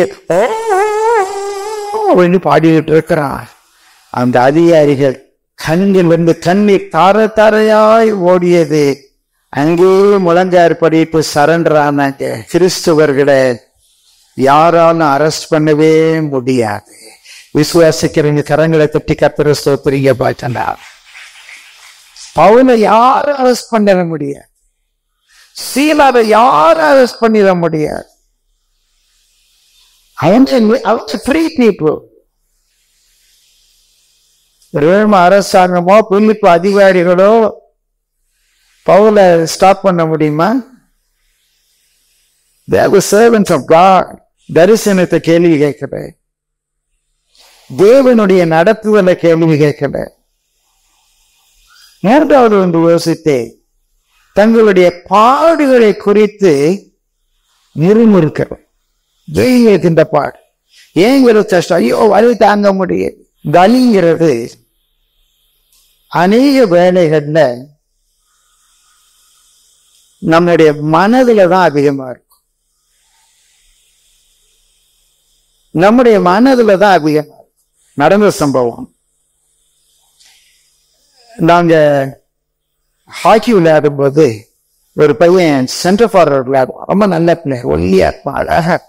பாடிட்டு இருக்கிறான். அந்த அதிகாரிகள் கண்ணில் வந்து கண்ணீர் தார தாரையாய் ஓடியது. அங்கே முழங்கார் படிப்பு சரண்டர் ஆனாங்க. கிறிஸ்துவர்களை யாராலும் அரெஸ்ட் பண்ணவே முடியாது. விசுவாசிக்கிறவங்க கரங்களை தட்டி கர்த்தரை ஸ்தோத்திரிங்க பார்த்தா. பவுலை யாரும் அரெஸ்ட் பண்ணிட முடியாது. சீலாவை யாரும் அரெஸ்ட் பண்ணிட முடியாது. Free people. ரோம அரசாங்கமோ பிலிப்பு அதிகாரிகளோ பவுலை ஸ்டாப் பண்ண முடியுமா? They were servants of God. தரிசனத்தை கேள்வி கேட்கல, தேவனுடைய நடத்துதலை கேள்வி கேட்கல. மூன்றாவது ஒன்று யோசித்தே தங்களுடைய பாடுகளை குறித்து நிறுமுறுக்கிறோம். இந்த பாடு ஏங்கிற கஷ்டம், ஐயோ வலி தாங்க முடியாது. வலிங்கிறது அநேக வேலைகள்ல நம்முடைய மனதில தான் அதிகமா இருக்கும். நம்முடைய மனதில தான் அதிகமா இருக்கும். நடந்த சம்பவம், நாங்க ஹாக்கி விளையாடும் போது ஒரு பையன் சென்டர் ஃபார்வர்ட் விளையாடுவான். ரொம்ப நல்ல பிளேயர், ஒல்லியா இருப்பான், அழகா.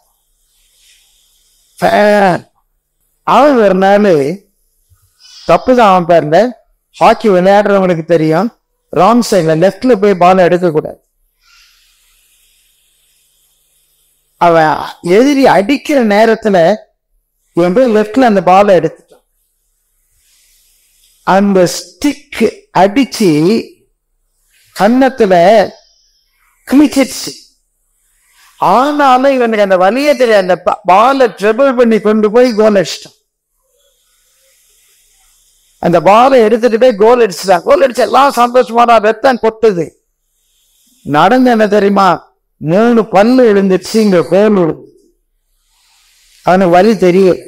அவன் ஒரு நாள் தப்புதான் அவன் பேர்ல, ஹாக்கி விளையாடுறவங்களுக்கு தெரியும், ராங் சைட்ல லெப்ட்ல போய் பால் எடுக்கக்கூடாது. அவன் எதிரி அடிக்கிற நேரத்துல இவன் போய் லெப்ட்ல அந்த பாலை எடுத்துட்டான். அந்த ஸ்டிக் அடிச்சு கன்னத்துல கிழிச்சிருச்சு. ஆனாலும் இவனுக்கு அந்த வலிய தெரியாது. அந்த பாலை ட்ரிபிள் பண்ணி கொண்டு போய் கோல் அடிச்சிட்டான். அந்த பாலை எடுத்துட்டு போய் கோல் அடிச்சுட்டான். கோல் அடிச்சு எல்லாம் சந்தோஷமான ரத்தம் கொட்டுது. நடந்து என்ன தெரியுமா, மூணு பல்லு விழுந்துச்சு, இங்க பேர் விழுந்து. அவனுக்கு வலி தெரியும்,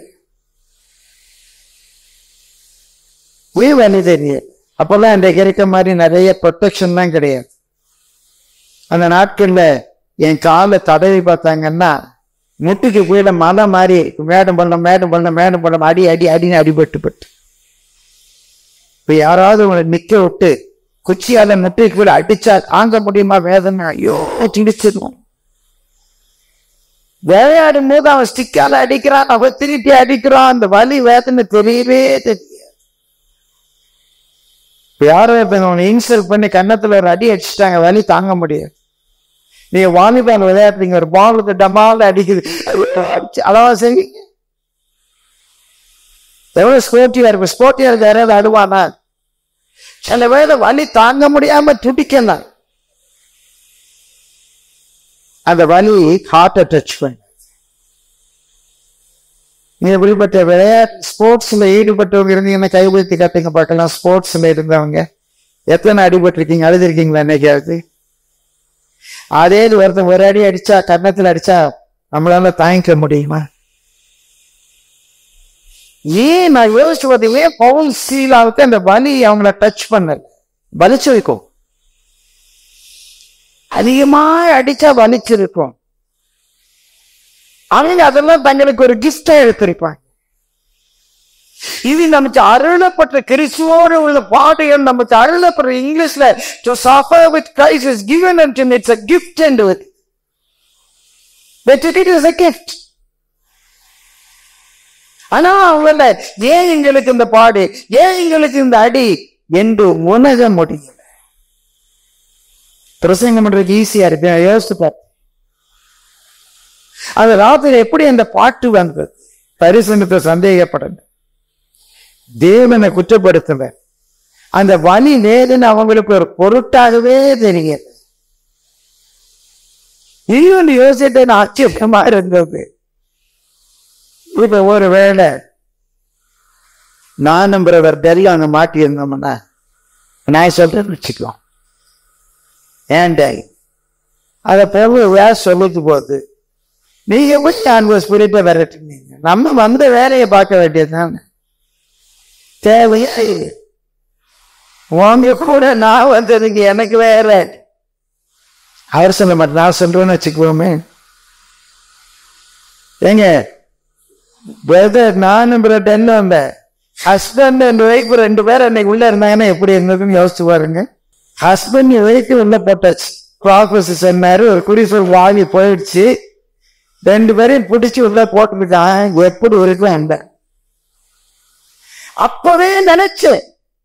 வலி தெரியும். அப்பெல்லாம் இந்த கிடைக்க மாதிரி நிறைய ப்ரொடெக்ஷன் தான் கிடையாது. அந்த நாட்கள்ல என் காலை தடவி பார்த்தாங்கன்னா முட்டுக்கு கீழே மலை மாதிரி மேடம் பண்ண மேடம் பண்ண மேடம் பண்ண அடி அடி அடின்னு அடிபட்டு பட்டு. இப்ப யாராவது உங்களை நிக்க விட்டு குச்சியால முட்டுக்கு கீழே அடிச்சா தாங்க முடியுமா வேதனை? ஐயோ திடிச்சிடும். விளையாடும் போது அவன் ஸ்டிக்கால அடிக்கிறான், அவன் திருப்பி அடிக்கிறான். அந்த வலி வேதனை தெரியவே தெரியாது. யாரோ அவனை இன்சல்ட் பண்ணி கன்னத்துல ஒரு அடி அடிச்சுட்டாங்க, வலி தாங்க முடியாது. நீங்க வாலிபால் விளையாடுறீங்க, ஒரு பாலுக்கு டமால அடிக்குது, அளவா செய்வீங்க. எவ்வளவு ஸ்போர்ட்டியா இருப்ப, ஸ்போர்ட்டியா இருக்க யாராவது அடுவானா? சில வேலை வலி தாங்க முடியாம துடிக்கலாம். அந்த வலி ஹார்ட்டை டச் பண்ண. நீங்க இப்படிப்பட்ட விளையாட்டு ஸ்போர்ட்ஸ்ல ஈடுபட்டவங்க இருந்தீங்கன்னா கைவிழுத்தி கத்துங்க பார்க்கலாம். ஸ்போர்ட்ஸ்ல இருந்தவங்க எத்தனை அடிபட்டு இருக்கீங்க, அழுதுருக்கீங்களா என்னைக்காவது? அதே ஒருத்தன் ஒரு அடி அடிச்சா, கன்னத்துல அடிச்சா நம்மளால தாங்கிக்க முடியுமா? ஏன் நான் யோசிச்சு பார்த்தீங்களே, பவுல் சீலாவுக்கு அந்த வலி அவங்கள டச் பண்ணல, வலிச்சு வைக்கும். அதிகமா அடிச்சா வலிச்சிருக்கும். அவங்க அதெல்லாம் தங்களுக்கு ஒரு கிஃப்டா எடுத்திருப்பாங்க. இது நமக்கு அருளப்பட்ட கிறிஸ்துவோடு உள்ள பாடுகள் நமக்கு அருளப்பட்ட இங்கிலீஷ்ல to suffer with Christ is given unto me. It's a gift and it. But it is a gift. ஆனா அவங்கள ஏன் எங்களுக்கு இந்த பாடு, ஏன் எங்களுக்கு இந்த அடி என்று உணர முடியல. பிரசங்கம் பண்றதுக்கு ஈஸியா இருக்கு, யோசிப்பார். அந்த ராத்திரி எப்படி அந்த பாட்டு வந்தது? பரிசனத்தை சந்தேகப்படணும், தேவனை குற்றப்படுத்துவேன். அந்த வலி நேருன்னு அவங்களுக்கு ஒரு பொருட்டாகவே தெரியாது. இது யோசித்த ஆச்சரியமா இருந்தது. இப்ப ஒரு வேளை நான் நம்புறவர் தெரியும் அங்க மாட்டி இருந்தோம்னா நான் சொல்றேன்னு வச்சுக்கலாம். ஏன்டா அதை போல வேற சொல்லிட்டு போகுது, நீங்க போய் நான் ஸ்பிரிட்டை விரட்டுனீங்க, நம்ம வந்த வேலையை பார்க்க வேண்டியதுதான். தேவையா உங்க கூட நான் வந்ததுங்க எனக்கு வேற. அவர் சொல்ல மாட்டேன், நான் சொல்றேன்னு வச்சுக்குவோமே. ஏங்க பிரதர் நானும் பிரதர் வந்த ஹஸ்பண்ட் அண்ட் ஒய்ஃப் ரெண்டு பேரும் அன்னைக்கு உள்ள இருந்தாங்கன்னா எப்படி இருந்ததுன்னு யோசிச்சு பாருங்க. ஹஸ்பண்ட் ஒய்ஃப் உள்ள போட்டாச்சு, ப்ராஃபஸ் சொன்னாரு, ஒரு குறிசல் வாங்கி போயிடுச்சு, ரெண்டு பேரையும் பிடிச்சி உள்ள போட்டுக்கிட்டான். எப்படி இருக்கும் அந்த அப்பவே நினைச்சேன்,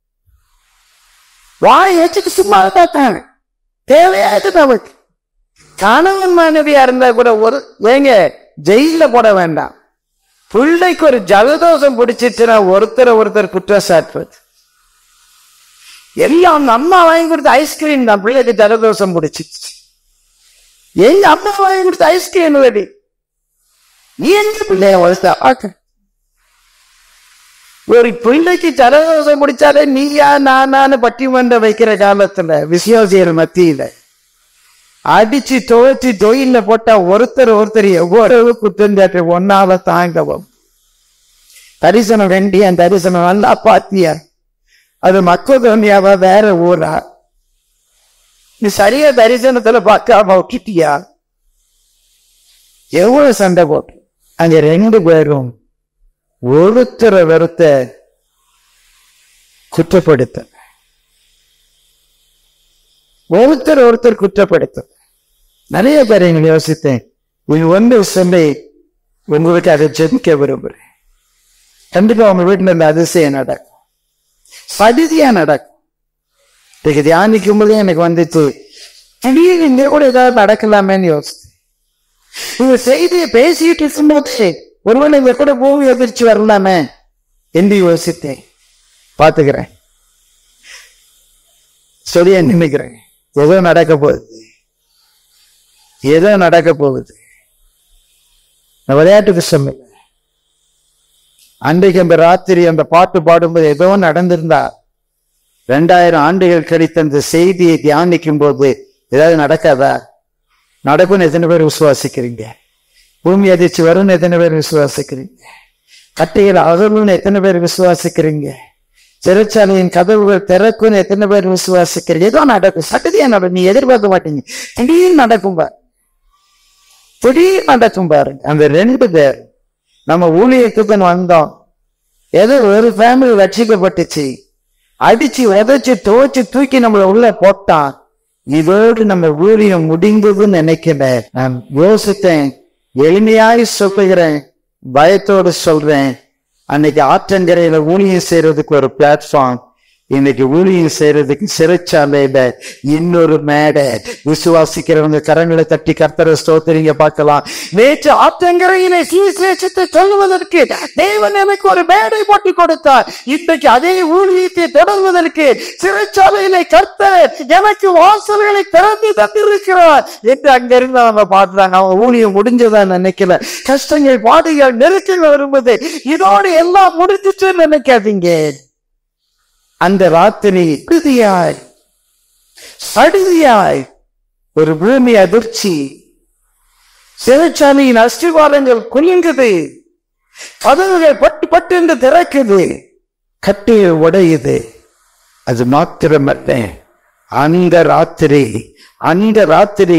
வாய் வச்சுட்டு சும்மா தான் தேவையாது. நமக்கு கணவன் மனைவியா இருந்தா கூட ஒரு ஏங்க ஜெயில போட வேண்டாம். பிள்ளைக்கு ஒரு ஜலதோஷம் பிடிச்சிச்சுன்னா ஒருத்தரை ஒருத்தர் குற்றம் சாட்டுறது. எல்லாம் அம்மா வாங்கி கொடுத்த ஐஸ்கிரீம் தான் பிள்ளைக்கு ஜலதோஷம் பிடிச்சிச்சு. எங்க அம்மா வாங்கி கொடுத்த ஐஸ்கிரீம் ரெடி, நீ எந்த பிள்ளைய வளர்த்தா? ஒரு பிள்ளைக்கு ஜலதோஷம் பிடிச்சாலே நீயா நானு பட்டிமன்ற வைக்கிற காலத்துல விசுவாசியர் மத்தியில அடிச்சு துவைச்சு தொழில போட்டா ஒருத்தர் ஒருத்தர் எவ்வளவு குற்றஞ்சாட்டு ஒன்னால தாங்கவும். தரிசனம் வேண்டிய தரிசனம் நல்லா பாத்தியா? அது மக்கோதோனியாவா வேற ஊரா? நீ சரியா தரிசனத்துல பார்க்காம விட்டுட்டியா? எவ்வளவு சண்டை போட்டு அங்க ரெண்டு பேரும் ஒருத்தரை வெறுத்த குற்றப்படுத்த ஒருத்தர் ஒருத்தர் குற்றப்படுத்த நிறைய பேரை நீங்க யோசித்தேன். ஒன்று சொல்லி உங்களுக்கு அதை ஜெபிக்க விரும்புறேன். கண்டிப்பா உங்க வீட்டுல இந்த அதிசயம் நடக்கும், சதிதியா நடக்கும். இன்னைக்கு தியானிக்கும் போதே எனக்கு வந்துச்சு, இங்க கூட ஏதாவது நடக்கலாமேன்னு யோசித்தேன். உங்க செய்தியை பேசிட்டு இருக்கும்போது ஒருவேளை இங்க கூட பூமி எதிர்ச்சி வரலாமே என்று யோசித்தேன். பாத்துக்கிறேன், சொல்லிய நினைக்கிறேன். ஏதோ நடக்க போகுது, ஏதோ நடக்க போகுது. விளையாட்டுக்கு சொன்ன அன்றைக்கு அந்த ராத்திரி அந்த பாட்டு பாடும்போது ஏதோ நடந்திருந்தா ரெண்டாயிரம் ஆண்டுகள் கழித்த அந்த செய்தியை தியானிக்கும் போது ஏதாவது நடக்காதா? நடக்கும்னு எத்தனை பேர் விசுவாசிக்கிறீங்க? பூமி அதிர்ச்சி வரும்னு எத்தனை பேர் விசுவாசிக்கிறீங்க? கட்டைகள் அகலும்னு எத்தனை பேர் விசுவாசிக்கிறீங்க? சிறைச்சாலையின் கதவுகள் திறக்கும்னு எத்தனை பேர் விசுவாசிக்கிறீங்க? ஏதோ நடக்கும், சட்டதியா நடக்கும், நீ எதிர்பார்க்க மாட்டீங்க. திடீர்னு நடக்கும் பாரு, திடீர்னு நடக்கும் பாருங்க. அந்த ரெண்டு பேர் நம்ம ஊழியத்துக்கு வந்தோம், ஏதோ ஒரு ஃபேமிலி ரட்சிக்கப்பட்டுச்சு, அடிச்சு உதச்சு துவச்சு தூக்கி நம்மள உள்ள போட்டான். இதோடு நம்ம ஊழியம் முடிந்ததுன்னு நினைக்கிறேன். நான் யோசித்தேன், எளிமையாய் சொல்லுகிறேன், பயத்தோடு சொல்றேன். அன்னைக்கு ஆற்றங்கரையில ஊழியம் செய்யறதுக்கு ஒரு பிளாட்ஃபார்ம், இன்னைக்கு ஊழியம் செய்யறதுக்கு சிறைச்சாலையில இன்னொரு மேடை. விசுவாசிக்கிறவங்க கரங்களை தட்டி கர்த்தரை ஸ்தோத்திரிங்க பார்க்கலாம். நேற்று ஆற்றங்கரையிலே சுவிசேஷத்தை சொல்லுவதற்கு தேவன் எனக்கு ஒரு மேடை போட்டி கொடுத்தார். இன்றைக்கு அதே ஊழியத்தை தொடர்வதற்கு சிறைச்சாலையிலே கர்த்தர் எனக்கு வாசல்களை திறந்து தந்திருக்கிறார் என்று அங்கிருந்து அவங்க பாடுறாங்க. அவங்க ஊழியம் முடிஞ்சதான் நினைக்கல. கஷ்டங்கள், பாடுகள், நெருக்கங்கள் வரும்போது இதோடு எல்லாம் முடிஞ்சிச்சுன்னு நினைக்காதீங்க. அந்த ராத்திரி சடுதியாய் சடுதியாய் ஒரு பூமி அதிர்ச்சி, சிறைச்சாலையின் அஸ்திவாரங்கள் குலுங்குது, கதவுகள் பட்டு பட்டு என்று திறக்குது, கட்டிய உடையுது. அது மாத்திரமல்ல, அந்த ராத்திரி அந்த ராத்திரி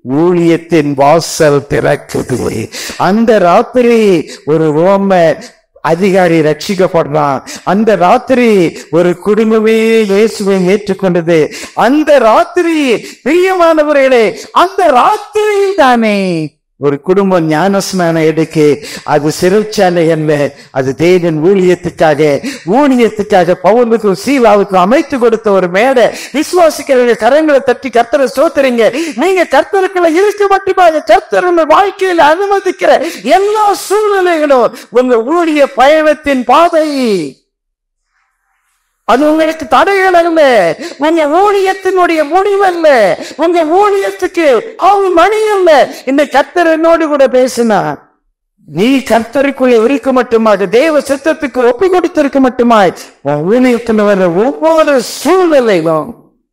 ஊழியத்தின் வாசல் திறக்குது. அந்த ராத்திரி ஒரு ரோம அதிகாரி ரட்சிக்கப்படுறான். அந்த ராத்திரி ஒரு குடும்பமே இயேசுவை ஏற்றுக்கொண்டது. அந்த ராத்திரி பிரியமானவர்களே, அந்த ராத்திரி தானே ஒரு குடும்பம் ஞானஸ்நானம் எடுக்க. அது சிறைச்சாலை அல்ல, அது தேவன் ஊழியத்துக்காக ஊழியத்துக்காக பவுலுக்கும் சீலாவுக்கும் அமைத்து கொடுத்த ஒரு மேடை. விசுவாசிக்கிறவங்க கரங்களை தட்டி கர்த்தரை ஸ்தோத்திரிங்க. நீங்க கர்த்தருக்குள்ள இருக்க மட்டுமாக கர்த்தர் உங்க வாழ்க்கையில் அனுமதிக்கிற எல்லா சூழ்நிலைகளும் உங்க ஊழிய பயணத்தின் பாதை. அது உங்களுக்கு தடைகள் அல்ல, உங்க ஊழியத்தினுடைய முடிவல்ல, உங்க ஊழியத்துக்கு அவன் மணி அல்ல. இந்த கர்த்தர் என்னோடு கூட பேசினார். நீ கர்த்தருக்குள்ளே இருக்க மட்டுமாய், தேவ சித்தத்துக்கு ஒப்பு கொடுத்திருக்க மட்டுமாய், உன் ஊழியத்தில் வர ஒவ்வொரு சூழ்நிலையிலும்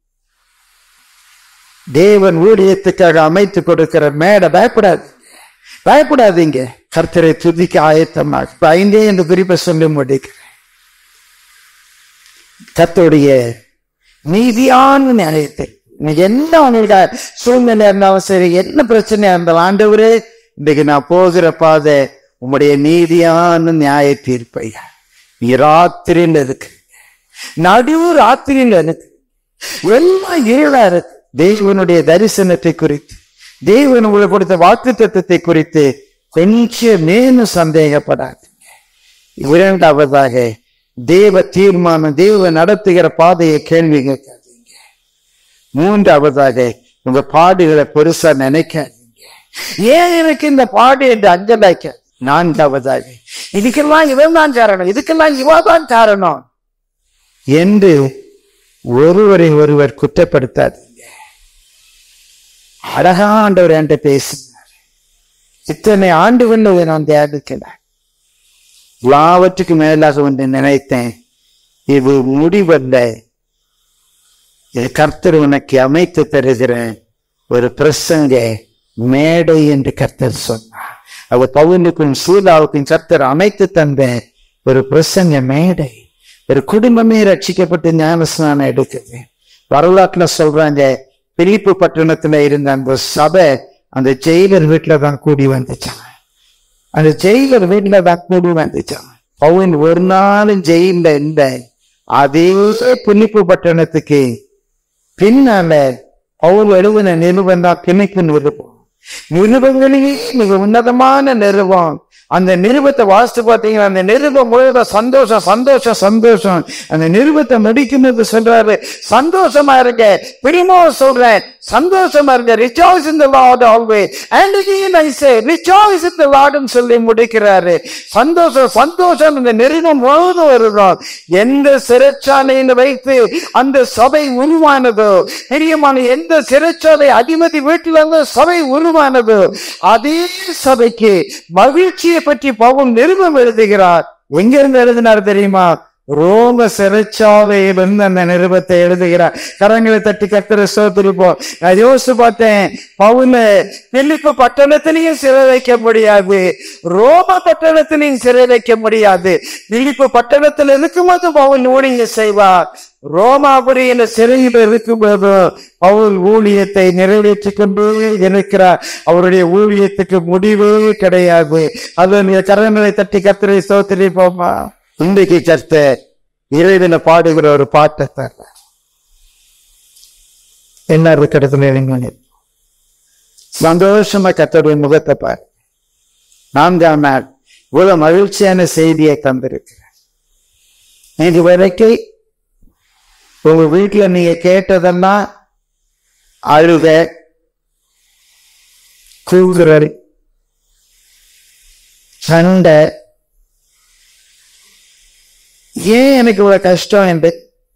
தேவன் ஊழியத்துக்காக அமைத்து கொடுக்கிற மேடை. பயப்படாது பயப்படாதீங்க. கர்த்தரை துதிக்க ஆயத்தமாக ஐந்தே என்று குறிப்பை சொல்லி முடிக்கிறேன். கர்த்தருடைய நீதியான நியாயத்தை, என்ன உங்களுடைய சூழ்நிலை இருந்தாலும் சரி, என்ன பிரச்சனையா இருந்தாலும், ஆண்டவரே இன்றைக்கு நான் போகிற பாதை உம்முடைய நீதியான நியாய தீர்ப்பையா. நீ ராத்திரியில் இருக்கு, நடுவு ராத்திரியில் இருக்கு, எல்லாம் இருளா இருக்கு. தேவனுடைய தரிசனத்தை குறித்து, தேவன் உங்களுக்கு கொடுத்த வாக்கு தத்துவத்தை குறித்து கொஞ்சம் மேலும் சந்தேகப்படாது. இரண்டாவதாக, தேவ தீர்மானம், தேவ நடத்துகிற பாதையை கேள்வி கேட்காதீங்க. மூன்றாவதாக, உங்க பாடுகளை பெருசா நினைக்காதீங்க. ஏன் எனக்கு இந்த பாடு என்று அஞ்சலாய்க்க. நான்காவதாக, இதுக்கெல்லாம் இவன் தான் காரணம், இதுக்கெல்லாம் இவாதான் காரணம் என்று ஒருவரை ஒருவர் குற்றப்படுத்தாதீங்க. அழகா ஆண்டவர் என்கிட்ட பேசினார். இத்தனை ஆண்டு வந்து நான் தியானிக்கிறேன். எல்லாவற்றுக்கு மேலாக ஒன்று நினைத்தேன், இது முடிவல்ல, இது கர்த்தர் உனக்கு அமைத்து தருகிற ஒரு பிரசங்க மேடை என்று கர்த்தர் சொன்னார். அவர் பவுனுக்கும் சூலாவுக்கும் கர்த்தர் அமைத்து தந்த ஒரு பிரசங்க மேடை. ஒரு குடும்பமே ரட்சிக்கப்பட்டு ஞானஸ்நானம் எடுக்குது. வரலாற்றுல சொல்றாங்க, பிலிப்பு பட்டணத்துல இருந்த அந்த சபை அந்த ஜெயிலர் வீட்டுல தான் கூடி வந்துச்சான். அந்த ஜெயிலர் வீட்டுல தான் கூடி வந்துச்சான். பவுன் ஒரு நாளும் ஜெயில இல்ல. அதே பிலிப்பு பட்டணத்துக்கு பின்னால பவுல் எழுதின நிறுவனம் தான் பிணைப்பு நிறுவனம். நிறுவனங்களிலே மிக உன்னதமான நிறுவனம். அந்த நிருபத்தை வாசித்து பார்த்தீங்கன்னா அந்த நிருபம் முழுவத சந்தோஷம் சந்தோஷம் சந்தோஷம். அந்த நிருபத்தை முடிக்கும்போது சொல்றாரு, சந்தோஷமா இருக்க. பிரிமோ சொல்றேன், சந்தோஷமா இருக்க. Rejoice in the Lord always. And again I say, rejoice in the Lord ன்னு சொல்லி முடிக்கிறாரு. சந்தோஷம் சந்தோஷம் இந்த நிருபம் முழுவதும் வருகிறோம். எந்த சிறைச்சாலையில் வைத்து அந்த சபை உருவானதோ, பெரியமான எந்த சிறைச்சாலை அதிபதி வீட்டில் இருந்து சபை உருவானதோ, அதே சபைக்கு மகிழ்ச்சியை பற்றி பவுல் நிருபம் எழுதுகிறார். எங்கிருந்து எழுதினார் தெரியுமா? ரோம சிறைச்சாலையிலிருந்து அந்த நிருபத்தை எழுதுகிறார். கரங்களை தட்டி கர்த்தரை ஸ்தோத்திரிப்போம். நான் யோசிச்சு பார்த்தேன், பவுல பிலிப்பு பட்டணத்திலையும் சிறை வைக்க முடியாது, ரோம பட்டணத்திலையும் சிறை வைக்க முடியாது. பிலிப்பு பட்டணத்தில் இருக்கும்போது பவுல் ஊழிய செய்வார். ரோமாபுரி என்ற சிறையில் இருக்கும்போது பவுல் ஊழியத்தை நிறைவேற்றிக் கொண்டு இருக்கிறார். அவருடைய ஊழியத்துக்கு முடிவு கிடையாது. அது கரங்களை தட்டி கர்த்தரை ஸ்தோத்திரிப்போமா. இன்றைக்கு கர்த்தர் இறைவன பாடுகிற ஒரு பாட்டை தர என்ன கடத்துல சந்தோஷமா கர்த்தருடைய முகத்தை பாரு. நான்காம் நாள் இவ்வளவு மகிழ்ச்சியான செய்தியை தந்திருக்கிறேன். இது வரைக்கும் உங்க வீட்டுல நீங்க கேட்டதெல்லாம் அழுக, கூகுரல், சண்டை, ஏன் எனக்கு இவ்வளவு கஷ்டம் என்று,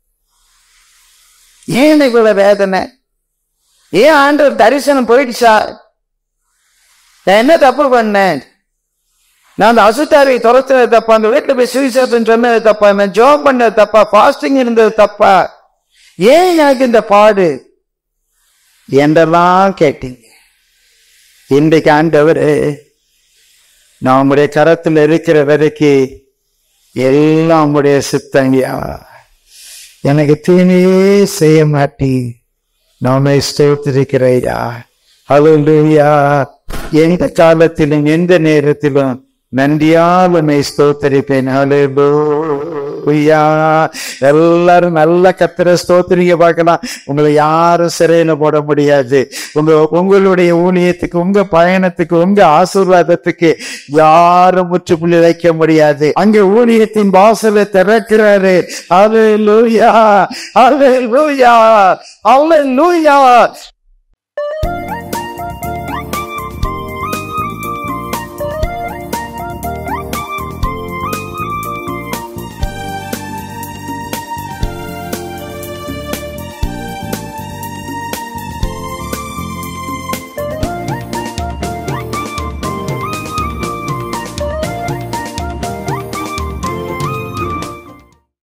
ஏன் எனக்கு இவ்வளவு வேதனை, ஏன் ஆண்டவர் தரிசனம் போயிடுச்சா, நான் என்ன தப்பு பண்ணேன், நான் அந்த அசுத்தாரியை துரத்துனது தப்பா, அந்த வீட்டுல போய் சுவிசேஷம் சொன்னது தப்பா, நான் ஜோம் பண்ணது தப்பா, ஃபாஸ்டிங் இருந்தது தப்பா, ஏன் எனக்கு இந்த பாடு என்றெல்லாம் கேட்டீங்க. இன்றைக்கு ஆண்டவர் நான் உங்களுடைய கரத்தில் இருக்கிற வரைக்கும் எல்லாம் உங்களுடைய சித்தங்கியா, எனக்கு தீமையே செய்ய மாட்டி நாம ஸ்தோத்திரிக்கிறையா. ஹல்லேலூயா. எந்த காலத்திலும் எந்த நேரத்திலும் நன்றியால் உன்னை ஸ்தோத்தரிப்பேன். ஹல்லேலூயா. எல்லாரும் நல்ல கர்த்தரை ஸ்தோத்திரிக்க பார்க்கலாம். உங்களை யாரும் சிறையில போட முடியாது. உங்க உங்களுடைய ஊழியத்துக்கு, உங்க பயணத்துக்கு, உங்க ஆசீர்வாதத்துக்கு யாரும் முற்றுப்புள்ளி வைக்க முடியாது. அங்கே ஊழியத்தின் வாசலை திறக்கிறாரு. ஹல்லேலூயா, ஹல்லேலூயா, ஹல்லேலூயா.